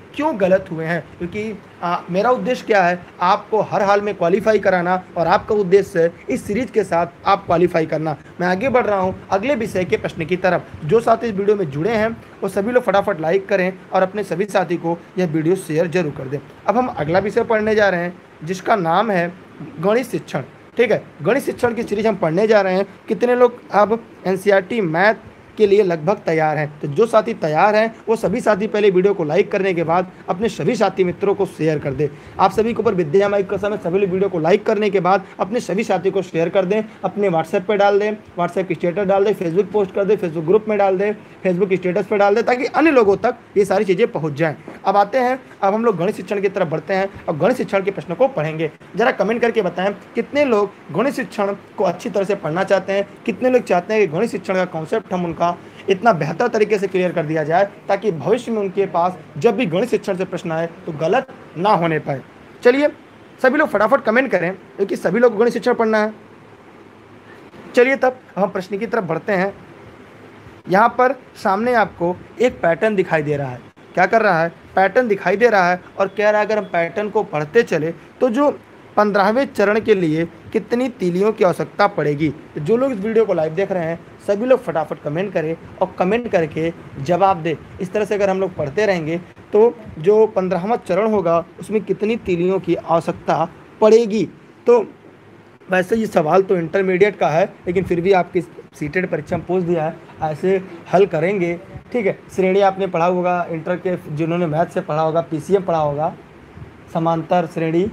S1: क्यों गलत हुए हैं, क्योंकि आ, मेरा उद्देश्य क्या है, आपको हर हाल में क्वालिफाई कराना, और आपका उद्देश्य है इस सीरीज के साथ आप क्वालिफाई करना। मैं आगे बढ़ रहा हूं अगले विषय के प्रश्न की तरफ। जो साथी इस वीडियो में जुड़े हैं वो सभी लोग फटाफट लाइक करें और अपने सभी साथी को यह वीडियो शेयर जरूर कर दें। अब हम अगला विषय पढ़ने जा रहे हैं जिसका नाम है गणित शिक्षण। ठीक है, गणित शिक्षण की सीरीज हम पढ़ने जा रहे हैं। कितने लोग अब एनसीईआरटी मैथ के लिए लगभग तैयार हैं? तो जो साथी तैयार हैं वो सभी साथी पहले वीडियो को लाइक करने के बाद अपने सभी साथी मित्रों को शेयर कर दें। आप सभी के ऊपर विद्या माइक का समय, सभी लोग वीडियो को लाइक करने के बाद अपने सभी साथी को शेयर कर दें, अपने व्हाट्सएप पे डाल दें, व्हाट्सएप की स्टेटस डाल दें, फेसबुक पोस्ट कर दें, फेसबुक ग्रुप में डाल दें, फेसबुक स्टेटस पर डाल दें, ताकि अन्य लोगों तक ये सारी चीज़ें पहुँच जाएँ। अब आते हैं, अब हम लोग गणित शिक्षण की तरफ बढ़ते हैं और गणित शिक्षण के प्रश्नों को पढ़ेंगे। जरा कमेंट करके बताएं कितने लोग गणित शिक्षण को अच्छी तरह से पढ़ना चाहते हैं, कितने लोग चाहते हैं कि गणित शिक्षण का कॉन्सेप्ट हम उनका इतना बेहतर तरीके से क्लियर कर दिया जाए ताकि भविष्य में उनके पास जब भी गणित शिक्षण से प्रश्न आए तो गलत ना होने पाए। चलिए सभी लोग फटाफट कमेंट करें क्योंकि सभी लोग गणित शिक्षण पढ़ना है। चलिए तब हम प्रश्न की तरफ बढ़ते हैं। यहाँ पर सामने आपको एक पैटर्न दिखाई दे रहा है। क्या कर रहा है? पैटर्न दिखाई दे रहा है और कह रहा है अगर हम पैटर्न को पढ़ते चले तो जो पंद्रहवें चरण के लिए कितनी तीलियों की आवश्यकता पड़ेगी। तो जो लोग इस वीडियो को लाइव देख रहे हैं सभी लोग फटाफट कमेंट करें और कमेंट करके जवाब दें। इस तरह से अगर हम लोग पढ़ते रहेंगे तो जो पंद्रहवां चरण होगा उसमें कितनी तीलियों की आवश्यकता पड़ेगी। तो वैसे ये सवाल तो इंटरमीडिएट का है लेकिन फिर भी आपकी सीटेड परीक्षा में पूछ दिया है, ऐसे हल करेंगे। ठीक है, श्रेणी आपने पढ़ा होगा इंटर के, जिन्होंने मैथ से पढ़ा होगा, पीसीएम पढ़ा होगा, समांतर श्रेणी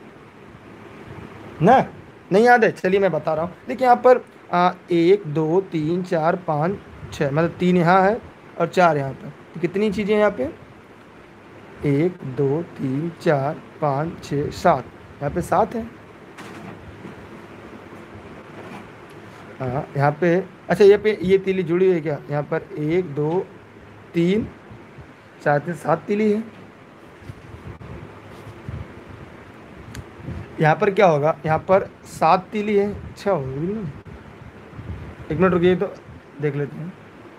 S1: ना, नहीं याद है? चलिए मैं बता रहा हूँ। देखिए यहाँ पर आ, एक दो तीन चार पाँच छः, मतलब तीन यहाँ है और चार यहाँ पर, तो कितनी चीज़ें यहाँ पे? एक दो तीन चार पाँच छः सात, यहाँ पे सात है। हाँ यहाँ पे, अच्छा ये पे ये तीली जुड़ी हुई है क्या? यहाँ पर एक दो तीन सात में सात तीली है। यहाँ पर क्या होगा? यहाँ पर सात तीली है। अच्छा होगी ना, एक मिनट रुकिए तो देख लेते हैं।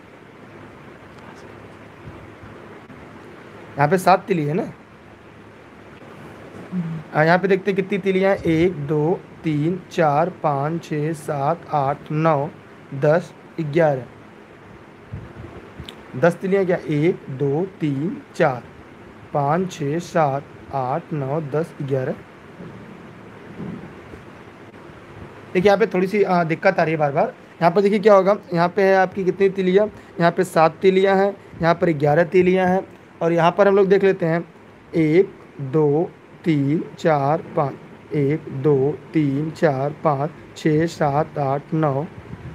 S1: यहाँ पे सात तीली है ना, यहाँ पे देखते हैं कितनी तीलियाँ हैं। एक दो तीन चार पाँच छः सात आठ नौ दस ग्यारह, दस तीलियाँ क्या? एक दो तीन चार पाँच छः सात आठ नौ दस ग्यारह। देखिए यहाँ पे थोड़ी सी दिक्कत आ रही है बार बार। यहाँ पर देखिए क्या होगा, यहाँ पे है आपकी कितनी तीलियाँ? यहाँ पे सात तीलियाँ हैं, यहाँ पर ग्यारह तीलियाँ हैं, और यहाँ पर हम लोग देख लेते हैं एक दो तीन चार पाँच, एक दो तीन चार पाँच छः सात आठ नौ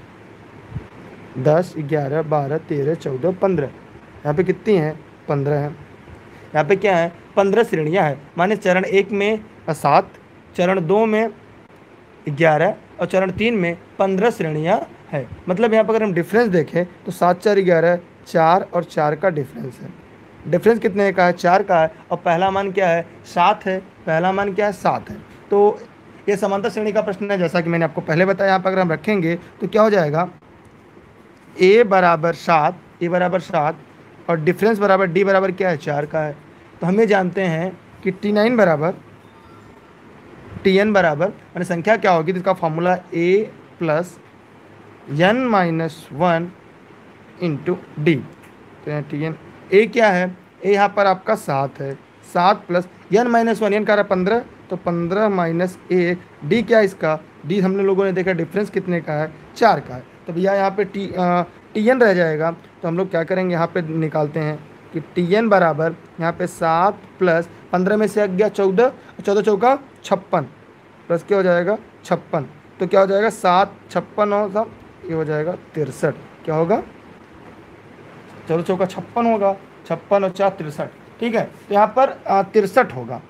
S1: दस ग्यारह बारह तेरह चौदह पंद्रह। यहाँ पे कितनी हैं? पंद्रह हैं। यहाँ पे क्या है? पंद्रह श्रेणियाँ हैं, माने चरण एक में सात, चरण दो में ग्यारह और चरण तीन में पंद्रह श्रेणियाँ है। मतलब यहाँ पर अगर हम डिफरेंस देखें तो सात चार ग्यारह, चार और चार का डिफरेंस है। डिफरेंस कितने का है? चार का है। और पहला मान क्या है? सात है। पहला मान क्या है? सात है। तो ये समांतर श्रेणी का प्रश्न है, जैसा कि मैंने आपको पहले बताया। यहाँ पर अगर हम रखेंगे तो क्या हो जाएगा? ए बराबर सात, ए बराबर सात और डिफरेंस बराबर डी बराबर क्या है? चार का है। तो हम ये जानते हैं कि टी नाइन बराबर टी एन बराबर, मैंने संख्या क्या होगी? तो इसका formula A plus N minus one into D. तो टी एन ए क्या है? ए यहाँ पर आपका सात है, सात plus N minus one, N का रहा पंद्रह, तो पंद्रह माइनस ए। डी क्या है इसका? डी हमने लोगों ने देखा डिफरेंस कितने का है? चार का है। तो भैया यहाँ पे टी टी एन रह जाएगा। तो हम लोग क्या करेंगे? यहाँ पे निकालते हैं कि टी एन बराबर यहाँ पे सात प्लस पंद्रह में से आ गया चौदह, चौदह चौका छप्पन, प्लस क्या हो जाएगा? छप्पन। तो क्या हो जाएगा? सात छप्पन हो सब, ये हो जाएगा तिरसठ। क्या होगा? चौदह चौका छप्पन होगा, छप्पन और चार तिरसठ। ठीक है, तो यहाँ पर तिरसठ होगा।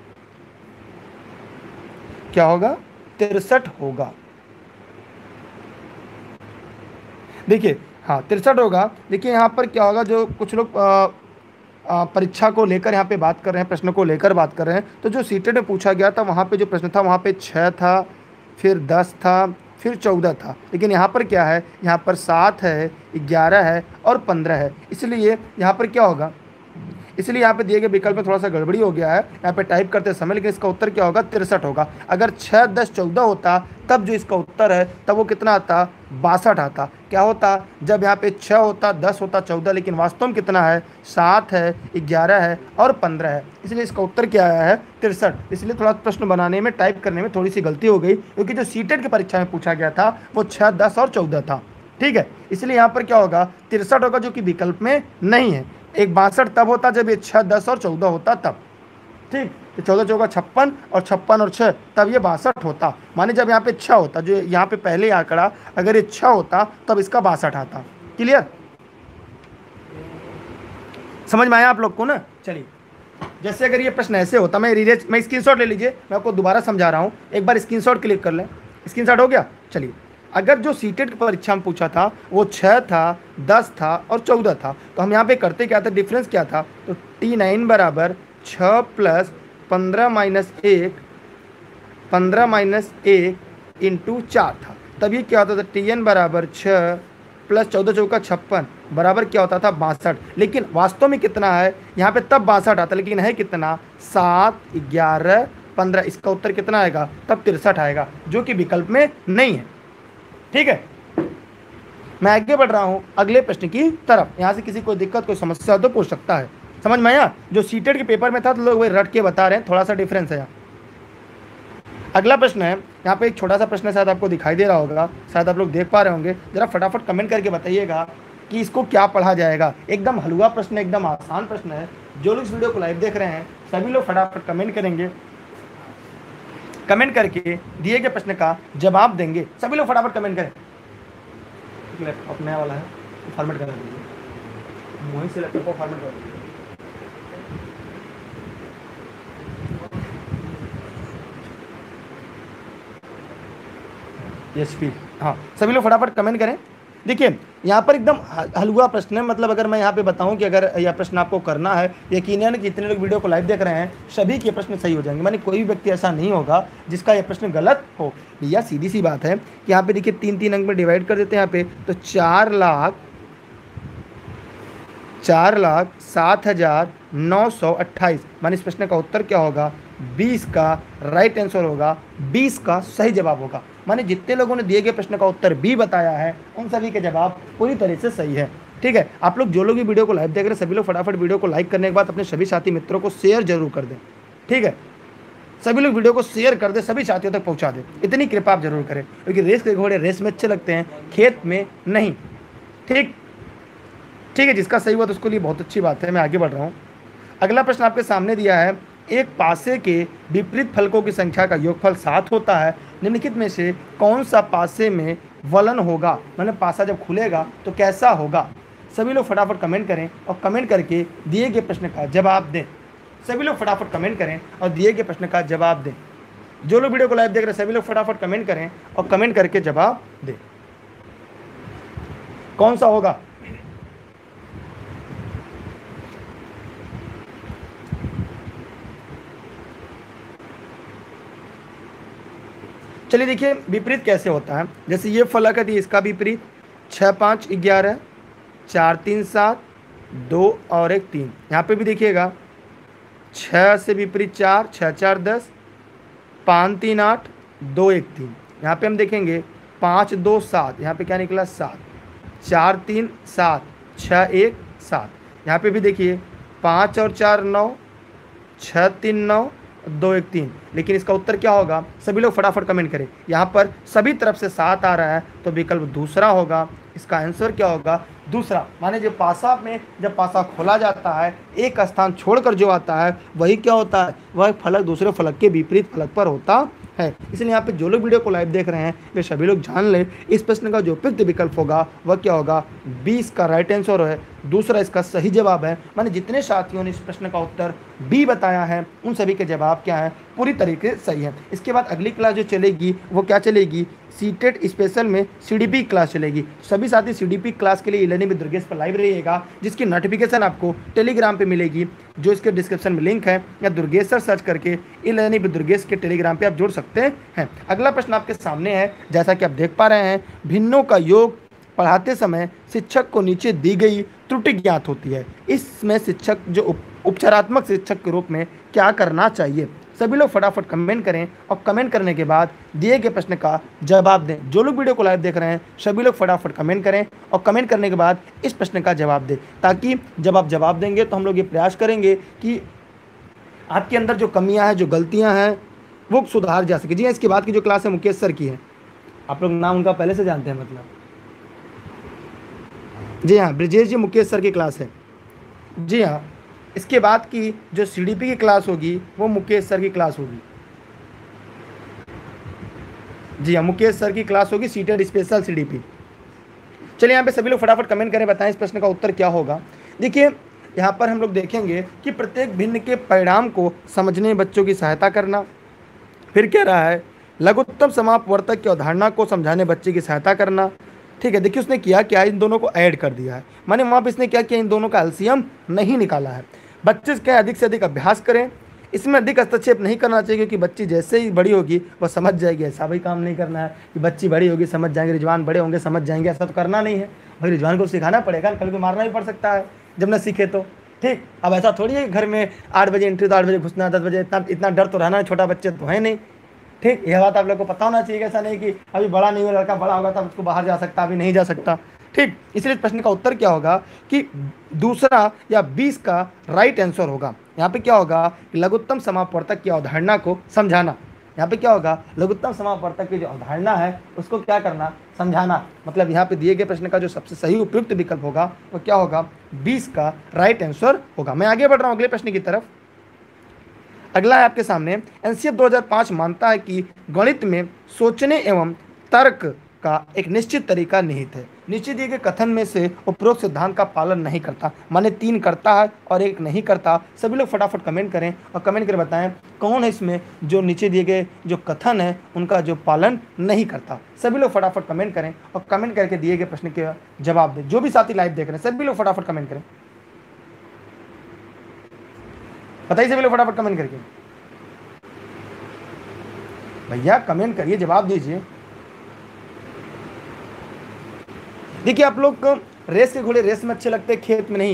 S1: क्या होगा? तिरसठ होगा। देखिए हाँ तिरसठ होगा। देखिए यहाँ पर क्या होगा, जो कुछ लोग परीक्षा को लेकर यहाँ पे बात कर रहे हैं, प्रश्न को लेकर बात कर रहे हैं, तो जो सीटेड में पूछा गया था वहाँ पे जो प्रश्न था वहाँ पे छः था, फिर दस था, फिर चौदह था। लेकिन यहाँ पर क्या है? यहाँ पर सात है, ग्यारह है और पंद्रह है। इसलिए यहाँ पर क्या होगा? इसलिए यहाँ पे दिए गए विकल्प में थोड़ा सा गड़बड़ी हो गया है यहाँ पे टाइप करते समय, लेकिन इसका उत्तर क्या होगा, तिरसठ होगा। अगर छः दस चौदह होता तब जो इसका उत्तर है तब वो कितना आता, बासठ आता। क्या होता, जब यहाँ पे छः होता, दस होता, चौदह, लेकिन वास्तव में कितना है, सात है, ग्यारह है और पंद्रह है, इसलिए इसका उत्तर क्या आया है, तिरसठ। इसलिए थोड़ा प्रश्न बनाने में, टाइप करने में थोड़ी सी गलती हो गई, क्योंकि जो सीटेट की परीक्षा में पूछा गया था वो छः दस और चौदह था। ठीक है, इसलिए यहाँ पर क्या होगा, तिरसठ होगा, जो कि विकल्प में नहीं है। एक बासठ तब होता जब ये छः दस और चौदह होता तब। ठीक, तो चौदह चौका छप्पन और छप्पन और छः, तब ये बासठ होता। माने जब यहाँ पे छः होता, जो यहाँ पे पहले आंकड़ा अगर ये छः होता तब इसका बासठ आता। क्लियर, समझ में आया आप लोग को ना। चलिए, जैसे अगर ये प्रश्न ऐसे होता, मैं रिरेज मैं स्क्रीनशॉट ले लीजिए, मैं आपको दोबारा समझा रहा हूँ, एक बार स्क्रीनशॉट क्लिक कर लें। स्क्रीनशॉट हो गया। चलिए, अगर जो सीटेट की परीक्षा में पूछा था वो छः था, दस था और चौदह था, तो हम यहाँ पे करते क्या था, डिफरेंस क्या था, तो टी नाइन बराबर छः प्लस पंद्रह माइनस एक, पंद्रह माइनस एक इंटू चार था। तब ये क्या होता था, टी एन बराबर छः प्लस चौदह चौका छप्पन बराबर क्या होता था, बासठ। लेकिन वास्तव में कितना है यहाँ पे, तब बासठ आता, लेकिन है कितना, सात, ग्यारह, पंद्रह। इसका उत्तर कितना आएगा, तब तिरसठ आएगा, जो कि विकल्प में नहीं है। ठीक है, मैं आगे बढ़ रहा हूं अगले प्रश्न की तरफ। यहां से किसी को दिक्कत, कोई समस्या हो तो पूछ सकता है। समझ में आया, जो सीटेट के पेपर में था तो लोग वही रट के बता रहे हैं, थोड़ा सा डिफरेंस है यहाँ। अगला प्रश्न है, यहाँ पे एक छोटा सा प्रश्न है, शायद आपको दिखाई दे रहा होगा, शायद आप लोग देख पा रहे होंगे। जरा फटाफट कमेंट करके बताइएगा कि इसको क्या पढ़ा जाएगा। एकदम हलवा प्रश्न, एकदम आसान प्रश्न है। जो लोग इस वीडियो को लाइव देख रहे हैं सभी लोग फटाफट कमेंट करेंगे, कमेंट करके दिए गए प्रश्न का जवाब देंगे। सभी लोग फटाफट कमेंट करें। लैपटॉप नया वाला है, फॉर्मेट करा दीजिए, वहीं से लैपटॉप को फॉर्मेट कर दीजिए। एचपी, हाँ, सभी लोग फटाफट कमेंट करें। देखिए, यहाँ पर एकदम हलवा प्रश्न है, मतलब अगर मैं यहाँ पे बताऊँ कि अगर यह प्रश्न आपको करना है, यकीनन कि जितने लोग वीडियो को लाइव देख रहे हैं सभी के प्रश्न सही हो जाएंगे। माने कोई भी व्यक्ति ऐसा नहीं होगा जिसका यह प्रश्न गलत हो। भैया सीधी सी बात है कि यहाँ पे देखिए तीन तीन अंक में डिवाइड कर देते हैं यहाँ पे, तो चार लाख चार लाख सात हजार नौ सौ अट्ठाईस। माने इस प्रश्न का उत्तर क्या होगा, बीस का राइट आंसर होगा, बीस का सही जवाब होगा। माने जितने लोगों ने दिए गए प्रश्न का उत्तर बी बताया है उन सभी के जवाब पूरी तरह से सही है। ठीक है, आप लोग जो लोग भी वीडियो को लाइव देख रहे हैं सभी लोग फटाफट वीडियो को लाइक करने के बाद अपने सभी साथी मित्रों को शेयर जरूर कर दें। ठीक है, सभी लोग वीडियो को शेयर कर दें, सभी साथियों तक पहुंचा दें, इतनी कृपा आप जरूर करें, क्योंकि रेस के घोड़े रेस में अच्छे लगते हैं, खेत में नहीं। ठीक ठीक है, जिसका सही हुआ तो उसके लिए बहुत अच्छी बात है। मैं आगे बढ़ रहा हूँ। अगला प्रश्न आपके सामने दिया है, एक पासे के विपरीत फलकों की संख्या का योगफल सात होता है, निम्नलिखित में से कौन सा पासे में वलन होगा, मतलब पासा जब खुलेगा तो कैसा होगा। सभी लोग फटाफट कमेंट करें और कमेंट करके दिए गए प्रश्न का जवाब दें। सभी लोग फटाफट कमेंट करें और दिए गए प्रश्न का जवाब दें। जो लोग वीडियो को लाइव देख रहे हैं सभी लोग फटाफट कमेंट करें और कमेंट करके जवाब दें, कौन सा होगा। चलिए देखिए, विपरीत कैसे होता है। जैसे ये फलक है, इसका विपरीत छः पाँच ग्यारह, चार तीन सात, दो और एक तीन। यहाँ पे भी देखिएगा, छः से विपरीत चार, छः चार दस, पाँच तीन आठ, दो एक तीन। यहाँ पे हम देखेंगे पाँच दो सात, यहाँ पे क्या निकला सात, चार तीन सात, छः एक सात। यहाँ पे भी देखिए पाँच और चार नौ, छः तीन नौ, दो एक तीन। लेकिन इसका उत्तर क्या होगा, सभी लोग फटाफट कमेंट करें। यहाँ पर सभी तरफ से सात आ रहा है तो विकल्प दूसरा होगा। इसका आंसर क्या होगा, दूसरा। माने जो पासा में जब पासा खोला जाता है एक स्थान छोड़कर जो आता है वही क्या होता है, वह फलक दूसरे फलक के विपरीत फलक पर होता है। इसलिए यहाँ पे जो लोग वीडियो को लाइव देख रहे हैं वे सभी लोग जान लें, इस प्रश्न का जो उपयुक्त विकल्प होगा वह क्या होगा, बीस का राइट आंसर है, दूसरा इसका सही जवाब है। माने जितने साथियों ने इस प्रश्न का उत्तर बी बताया है उन सभी के जवाब क्या है, पूरी तरीके से सही है। इसके बाद अगली क्लास जो चलेगी वो क्या चलेगी, सीटेट स्पेशल में सीडीपी क्लास चलेगी। सभी साथी सीडीपी क्लास के लिए लर्निंग विद दुर्गेश पर लाइव रहिएगा, जिसकी नोटिफिकेशन आपको टेलीग्राम पे मिलेगी, जो इसके डिस्क्रिप्शन में लिंक है, या दुर्गेश सर सर्च करके ई लर्निंग विद दुर्गेश के टेलीग्राम पे आप जुड़ सकते हैं। अगला प्रश्न आपके सामने है, जैसा कि आप देख पा रहे हैं, भिन्नों का योग पढ़ाते समय शिक्षक को नीचे दी गई त्रुटि ज्ञात होती है। इसमें शिक्षक जो उपचारात्मक शिक्षक के रूप में क्या करना चाहिए। सभी लोग फटाफट कमेंट करें और कमेंट करने के बाद दिए गए प्रश्न का जवाब दें। जो लोग वीडियो को लाइव देख रहे हैं सभी लोग फटाफट कमेंट करें और कमेंट करने के बाद इस प्रश्न का जवाब दें, ताकि जब आप जवाब देंगे तो हम लोग ये प्रयास करेंगे कि आपके अंदर जो कमियां हैं, जो गलतियां हैं, वो सुधार जा सके। जी हाँ, इसके बाद की जो क्लास है मुकेश सर की है। आप लोग नाम उनका पहले से जानते हैं मतलब। जी हाँ, ब्रिजेश जी मुकेश सर की क्लास है। जी हाँ, इसके बाद की जो सीडीपी की क्लास होगी वो मुकेश सर की क्लास होगी। जी हाँ, मुकेश सर की क्लास होगी सीटेड स्पेशल सीडीपी। चलिए यहाँ पे सभी लोग फटाफट कमेंट करें, बताएं इस प्रश्न का उत्तर क्या होगा। देखिए यहाँ पर हम लोग देखेंगे कि प्रत्येक भिन्न के परिणाम को समझने में बच्चों की सहायता करना। फिर क्या रहा है, लघुत्तम समापवर्तक की अवधारणा को समझाने बच्चे की सहायता करना। ठीक है, देखिए उसने किया क्या, इन दोनों को ऐड कर दिया है, माने वहाँ पे इसने क्या किया, इन दोनों का एलसीएम नहीं निकाला है। बच्चे क्या अधिक से अधिक अभ्यास करें, इसमें अधिक हस्तक्षेप नहीं करना चाहिए, क्योंकि बच्ची जैसे ही बड़ी होगी वह समझ जाएगी। ऐसा भी काम नहीं करना है कि बच्ची बड़ी होगी समझ जाएंगे, रिजवान बड़े होंगे समझ जाएंगे, ऐसा तो करना नहीं है भाई। रिजवान को सिखाना पड़ेगा, कल को मारना भी पड़ सकता है जब न सीखे तो। ठीक, अब ऐसा थोड़ी है घर में आठ बजे एंट्री तो आठ बजे घुसना, दस बजे, इतना इतना डर तो रहना है, छोटा बच्चे तो है नहीं। ठीक, यह बात आप लोग को पता होना चाहिए। ऐसा नहीं कि अभी बड़ा नहीं हुआ, लड़का बड़ा होगा तब उसको बाहर जा सकता, अभी नहीं जा सकता। ठीक, इसलिए प्रश्न का उत्तर क्या होगा कि दूसरा या बीस का राइट आंसर होगा। यहाँ पे क्या होगा कि लघुत्तम समापवर्तक की अवधारणा को समझाना। यहाँ पे क्या होगा, लघुत्तम समापवर्तक की जो अवधारणा है उसको क्या करना, समझाना। मतलब यहाँ पे दिए गए प्रश्न का जो सबसे सही उपयुक्त विकल्प होगा वो क्या होगा, बीस का राइट आंसर होगा। मैं आगे बढ़ रहा हूँ अगले प्रश्न की तरफ। अगला है आपके सामने, एनसीएफ दो हज़ार पाँच मानता है कि गणित में सोचने एवं तर्क का एक निश्चित तरीका निहित है। नीचे दिए गए कथन में से उपरोक्त सिद्धांत का पालन नहीं करता, माने तीन करता है और एक नहीं करता। सभी लोग फटाफट कमेंट करें और कमेंट कर बताएं कौन है इसमें जो नीचे दिए गए जो कथन है उनका जो पालन नहीं करता। सभी लोग फटाफट कमेंट करें और कमेंट करके दिए गए प्रश्न के जवाब दें। जो भी साथी लाइव देख रहे हैं सभी लोग फटाफट कमेंट करें, बताइए सभी लोग फटाफट कमेंट करके। भैया कमेंट करिए, जवाब दीजिए। देखिए आप लोग को रेस के घोड़े रेस में अच्छे लगते हैं, खेत में नहीं।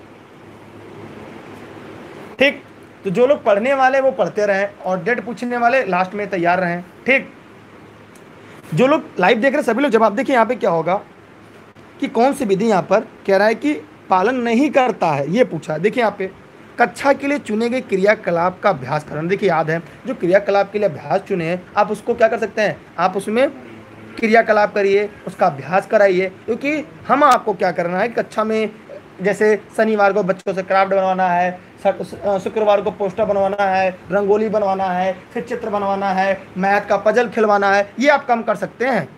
S1: ठीक, तो जो लोग पढ़ने वाले वो पढ़ते रहें और डेट पूछने वाले लास्ट में तैयार रहें। ठीक, जो लोग लाइव देख रहे हैं सभी लोग जवाब देखिए। यहाँ पे क्या होगा कि कौन सी विधि यहाँ पर कह रहा है कि पालन नहीं करता है, ये पूछा है। देखिए यहाँ पे कक्षा के लिए चुने गए क्रियाकलाप का अभ्यास करना। देखिए याद है जो क्रियाकलाप के लिए अभ्यास चुने हैं आप उसको क्या कर सकते हैं, आप उसमें क्रियाकलाप करिए, उसका अभ्यास कराइए। क्योंकि हम आपको क्या करना है, कक्षा में जैसे शनिवार को बच्चों से क्राफ्ट बनवाना है, शुक्रवार को पोस्टर बनवाना है, रंगोली बनवाना है, फिर चित्र बनवाना है, मैथ का पजल खिलवाना है, ये आप काम कर सकते हैं।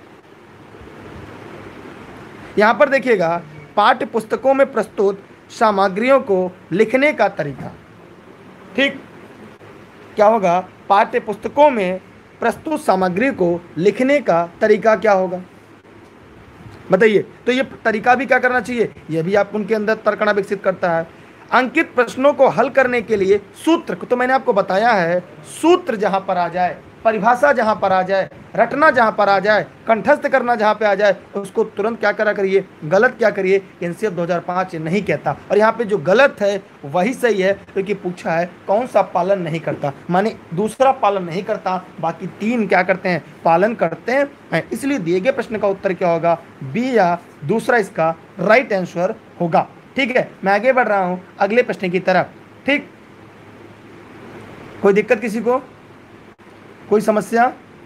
S1: यहाँ पर देखिएगा पाठ्य पुस्तकों में प्रस्तुत सामग्रियों को लिखने का तरीका। ठीक, क्या होगा, पाठ्य पुस्तकों में प्रस्तुत सामग्री को लिखने का तरीका क्या होगा बताइए। तो ये तरीका भी क्या करना चाहिए, ये भी आप उनके अंदर तर्कना विकसित करता है। अंकित प्रश्नों को हल करने के लिए सूत्र, तो मैंने आपको बताया है सूत्र जहां पर आ जाए, परिभाषा जहां पर आ जाए, रटना जहां पर आ जाए, कंठस्थ करना जहां पे आ जाए, उसको तुरंत क्या करा करिए, गलत क्या करिए। एनसीएफ दो हज़ार पाँच नहीं कहता, और यहाँ पे जो गलत है वही सही है, क्योंकि पूछा है कौन सा पालन नहीं करता, माने दूसरा पालन नहीं करता, बाकी तीन क्या करते हैं, पालन करते हैं। इसलिए दिए गए प्रश्न का उत्तर क्या होगा, बी या दूसरा इसका राइट आंसर होगा। ठीक है, मैं आगे बढ़ रहा हूँ अगले प्रश्न की तरफ। ठीक, कोई दिक्कत किसी को, कोई समस्या?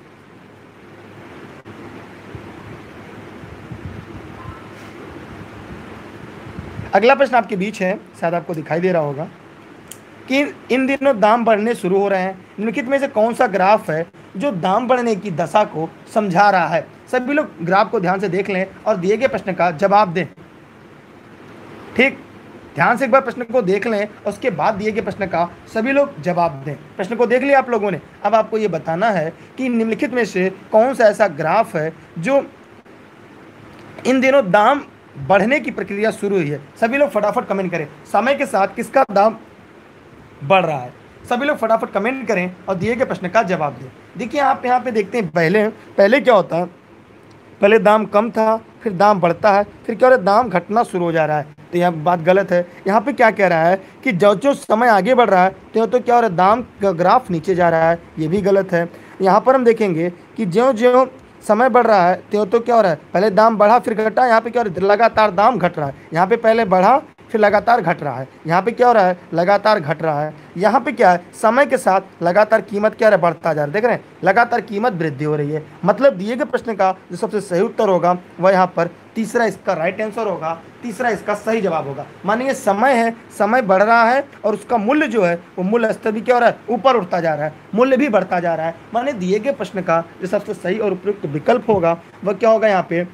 S1: अगला प्रश्न आपके बीच है, शायद आपको दिखाई दे रहा होगा कि इन दिनों दाम बढ़ने शुरू हो रहे हैं, निम्नलिखित में से कौन सा ग्राफ है जो दाम बढ़ने की दशा को समझा रहा है। सभी लोग ग्राफ को ध्यान से देख लें और दिए गए प्रश्न का जवाब दें। ठीक, ध्यान से एक बार प्रश्न को देख लें, उसके बाद दिए गए प्रश्न का सभी लोग जवाब दें। प्रश्न को देख लिया आप लोगों ने, अब आपको ये बताना है कि निम्नलिखित में से कौन सा ऐसा ग्राफ है जो इन दिनों दाम बढ़ने की प्रक्रिया शुरू हुई है। सभी लोग फटाफट कमेंट करें, समय के साथ किसका दाम बढ़ रहा है। सभी लोग फटाफट कमेंट करें और दिए गए प्रश्न का जवाब दें। देखिए आप यहाँ पे देखते हैं, पहले पहले क्या होता है, पहले दाम कम था, फिर दाम बढ़ता है, फिर क्या हो रहा है, दाम घटना शुरू हो जा रहा है। तो यह बात गलत है। यहाँ पे क्या कह रहा है कि जो जो समय आगे बढ़ रहा है तो तो क्या हो रहा है, दाम का ग्राफ नीचे जा रहा है, ये भी गलत है। यहाँ पर हम देखेंगे कि ज्यों ज्यों समय बढ़ रहा है त्यों तो क्या हो रहा है, पहले दाम बढ़ा फिर घटा, यहाँ पे क्या हो रहा है, लगातार दाम घट रहा है। यहाँ पे पहले बढ़ा फिर लगातार घट रहा है, यहाँ पे क्या हो रहा है, लगातार घट रहा है। यहाँ पे क्या है, समय के साथ लगातार कीमत क्या है, बढ़ता जा रहा है। देख रहे हैं, लगातार कीमत वृद्धि हो रही है। मतलब दिए गए प्रश्न का जो सबसे सही उत्तर होगा वह यहाँ पर तीसरा इसका राइट आंसर होगा, तीसरा इसका सही जवाब होगा। मानिए समय है, समय बढ़ रहा है और उसका मूल्य जो है वो मूल्य स्तर भी क्या हो रहा है, ऊपर उठता जा रहा है, मूल्य भी बढ़ता जा रहा है। माने दिए गए प्रश्न का जो सबसे सही और उपयुक्त विकल्प होगा वह क्या होगा, यहाँ पे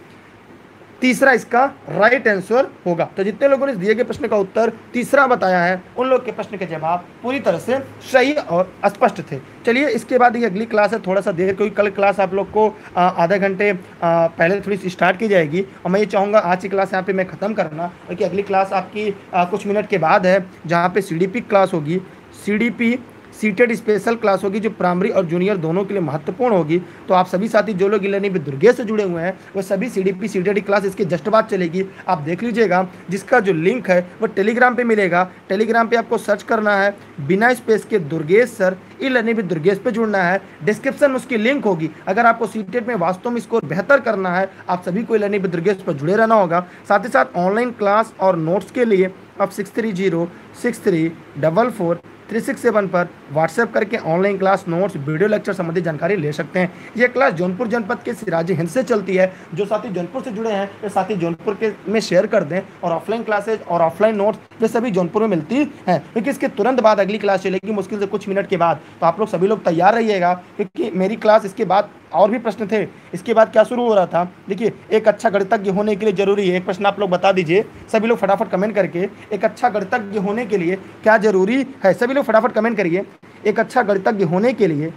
S1: तीसरा इसका राइट आंसर होगा। तो जितने लोगों ने इस दिए गए प्रश्न का उत्तर तीसरा बताया है उन लोग के प्रश्न के जवाब पूरी तरह से सही और स्पष्ट थे। चलिए इसके बाद ये अगली क्लास है, थोड़ा सा देर, क्योंकि कल क्लास आप लोग को आधे घंटे पहले थोड़ी सी स्टार्ट की जाएगी और मैं ये चाहूँगा आज की क्लास यहाँ पे मैं ख़त्म करना, क्योंकि अगली क्लास आपकी आ, कुछ मिनट के बाद है, जहाँ पे सी डी पी क्लास होगी। C D P CTET special class होगी जो प्राइमरी और जूनियर दोनों के लिए महत्वपूर्ण होगी। तो आप सभी साथी जो लोग ई-लर्निंग विद दुर्गेश से जुड़े हुए हैं वो सभी सीडीपी सीटेड क्लास इसके जस्ट बाद चलेगी, आप देख लीजिएगा। जिसका जो लिंक है वो टेलीग्राम पे मिलेगा। टेलीग्राम पे आपको सर्च करना है बिना स्पेस के Durgesh sir, e learning with Durgesh पे जुड़ना है। डिस्क्रिप्शन में उसकी लिंक होगी। अगर आपको सीटेड में वास्तव में स्कोर बेहतर करना है, आप सभी को ई-लर्निंग विद दुर्गेश पर जुड़े रहना होगा। साथ ही साथ ऑनलाइन क्लास और नोट्स के लिए आप six three zero six three double four three six seven पर व्हाट्सएप करके online class, notes, video lecture संबंधी जानकारी ले सकते हैं। ये क्लास जौनपुर जनपद के सिराजी हिंद से चलती है। जो साथी जौनपुर से जुड़े हैं वे साथी जौनपुर के में शेयर कर दें, और ऑफलाइन क्लासेज और ऑफलाइन नोट्स वे सभी जौनपुर में मिलती हैं, क्योंकि इसके तुरंत बाद अगली क्लास चलेगी, मुश्किल से कुछ मिनट के बाद। तो आप लोग सभी लोग तैयार रहिएगा, क्योंकि मेरी क्लास इसके बाद और भी प्रश्न थे। इसके बाद क्या शुरू हो रहा था, देखिए, एक अच्छा गणितज्ञ होने के लिए जरूरी है, एक प्रश्न आप लोग बता दीजिए सभी लोग फटाफट कमेंट करके, एक अच्छा गणितज्ञ होने के लिए क्या जरूरी है, सभी लोग फटाफट कमेंट करिए। एक अच्छा गणितज्ञ होने के लिए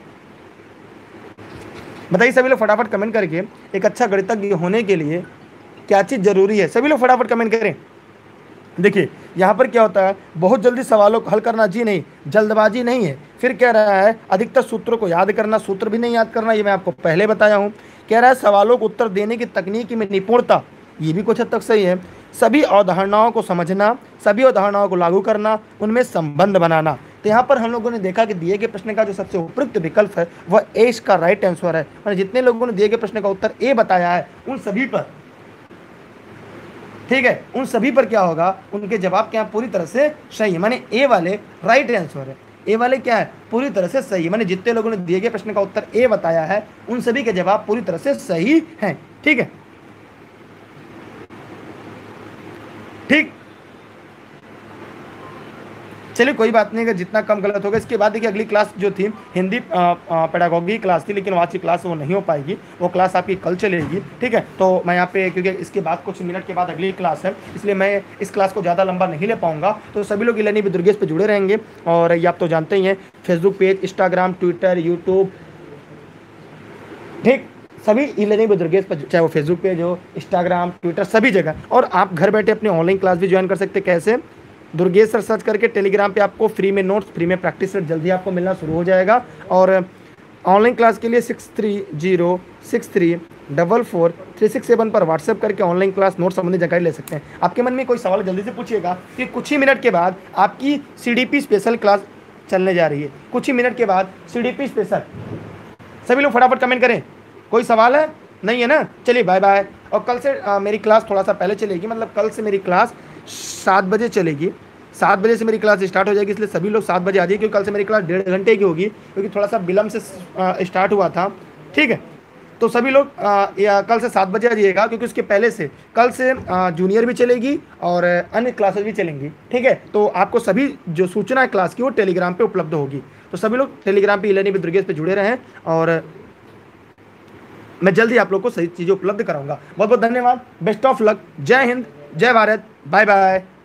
S1: बताइए, सभी लोग फटाफट कमेंट करके, एक अच्छा गणितज्ञ होने के लिए क्या चीज़ जरूरी है, सभी लोग फटाफट कमेंट करें। देखिए यहाँ पर क्या होता है, बहुत जल्दी सवालों को हल करना जी नहीं, जल्दबाजी नहीं है। फिर कह रहा है अधिकतर सूत्रों को याद करना, सूत्र भी नहीं याद करना, ये मैं आपको पहले बताया हूँ। कह रहा है सवालों को उत्तर देने की तकनीकी में निपुणता, ये भी कुछ हद तक सही है। सभी अवधारणाओं को समझना, सभी अवधारणाओं को लागू करना, उनमें संबंध बनाना। तो यहाँ पर हम लोगों ने देखा कि दिए गए प्रश्न का जो सबसे उपयुक्त विकल्प है वह ए इसका राइट आंसर है। मैंने जितने लोगों ने दिए गए प्रश्न का उत्तर ए बताया है उन सभी पर, ठीक है, उन सभी पर क्या होगा, उनके जवाब क्या पूरी तरह से सही है। माने ए वाले राइट आंसर है, ए वाले क्या है पूरी तरह से सही है। माने जितने लोगों ने दिए गए प्रश्न का उत्तर ए बताया है उन सभी के जवाब पूरी तरह से सही हैं। ठीक है, ठीक, चलिए कोई बात नहीं, अगर जितना कम गलत होगा। इसके बाद देखिए अगली क्लास जो थी हिंदी पेडागोगी क्लास थी, लेकिन आज की क्लास वो नहीं हो पाएगी, वो क्लास आपकी कल चलेगी। ठीक है, तो मैं यहाँ पे, क्योंकि इसके बाद कुछ मिनट के बाद अगली क्लास है, इसलिए मैं इस क्लास को ज़्यादा लंबा नहीं ले पाऊंगा। तो सभी लोग ई-लर्निंग विद दुर्गेश पे जुड़े रहेंगे। और ये आप तो जानते ही हैं, Facebook page, Instagram, Twitter, YouTube, ठीक, सभी ई-लर्निंग विद दुर्गेश पर, चाहे वो फेसबुक पेज हो, इंस्टाग्राम, ट्विटर, सभी जगह। और आप घर बैठे अपनी ऑनलाइन क्लास भी ज्वाइन कर सकते हैं। कैसे? दुर्गेश सर सर्च करके टेलीग्राम पे आपको फ्री में नोट्स, फ्री में प्रैक्टिस सेट जल्दी आपको मिलना शुरू हो जाएगा। और ऑनलाइन क्लास के लिए six three zero six three double four three six seven पर व्हाट्सएप करके ऑनलाइन क्लास नोट्स संबंधी जानकारी ले सकते हैं। आपके मन में कोई सवाल जल्दी से पूछिएगा कि कुछ ही मिनट के बाद आपकी C D P special class चलने जा रही है। कुछ ही मिनट के बाद सी डी पी स्पेशल, सभी लोग फटाफट कमेंट करें। कोई सवाल है? नहीं है ना? चलिए बाय बाय। और कल से आ, मेरी क्लास थोड़ा सा पहले चलेगी, मतलब कल से मेरी क्लास सात बजे चलेगी। सात बजे से मेरी क्लास स्टार्ट हो जाएगी, इसलिए सभी लोग सात बजे आ जाइए, क्योंकि कल से मेरी क्लास डेढ़ घंटे की होगी, क्योंकि थोड़ा सा विलम्ब से स्टार्ट हुआ था। ठीक है, तो सभी लोग आ, या कल से सात बजे आ जाइएगा, क्योंकि उसके पहले से कल से आ, जूनियर भी चलेगी और अन्य क्लासेस भी चलेंगी। ठीक है, तो आपको सभी जो सूचना है क्लास की वो टेलीग्राम पे उपलब्ध होगी। तो सभी लोग टेलीग्राम पे ई-लर्निंग विद दुर्गेश पे जुड़े रहें, और मैं जल्दी आप लोग को सही चीज़ें उपलब्ध कराऊंगा। बहुत बहुत धन्यवाद, बेस्ट ऑफ लक, जय हिंद, जय भारत, बाय बाय।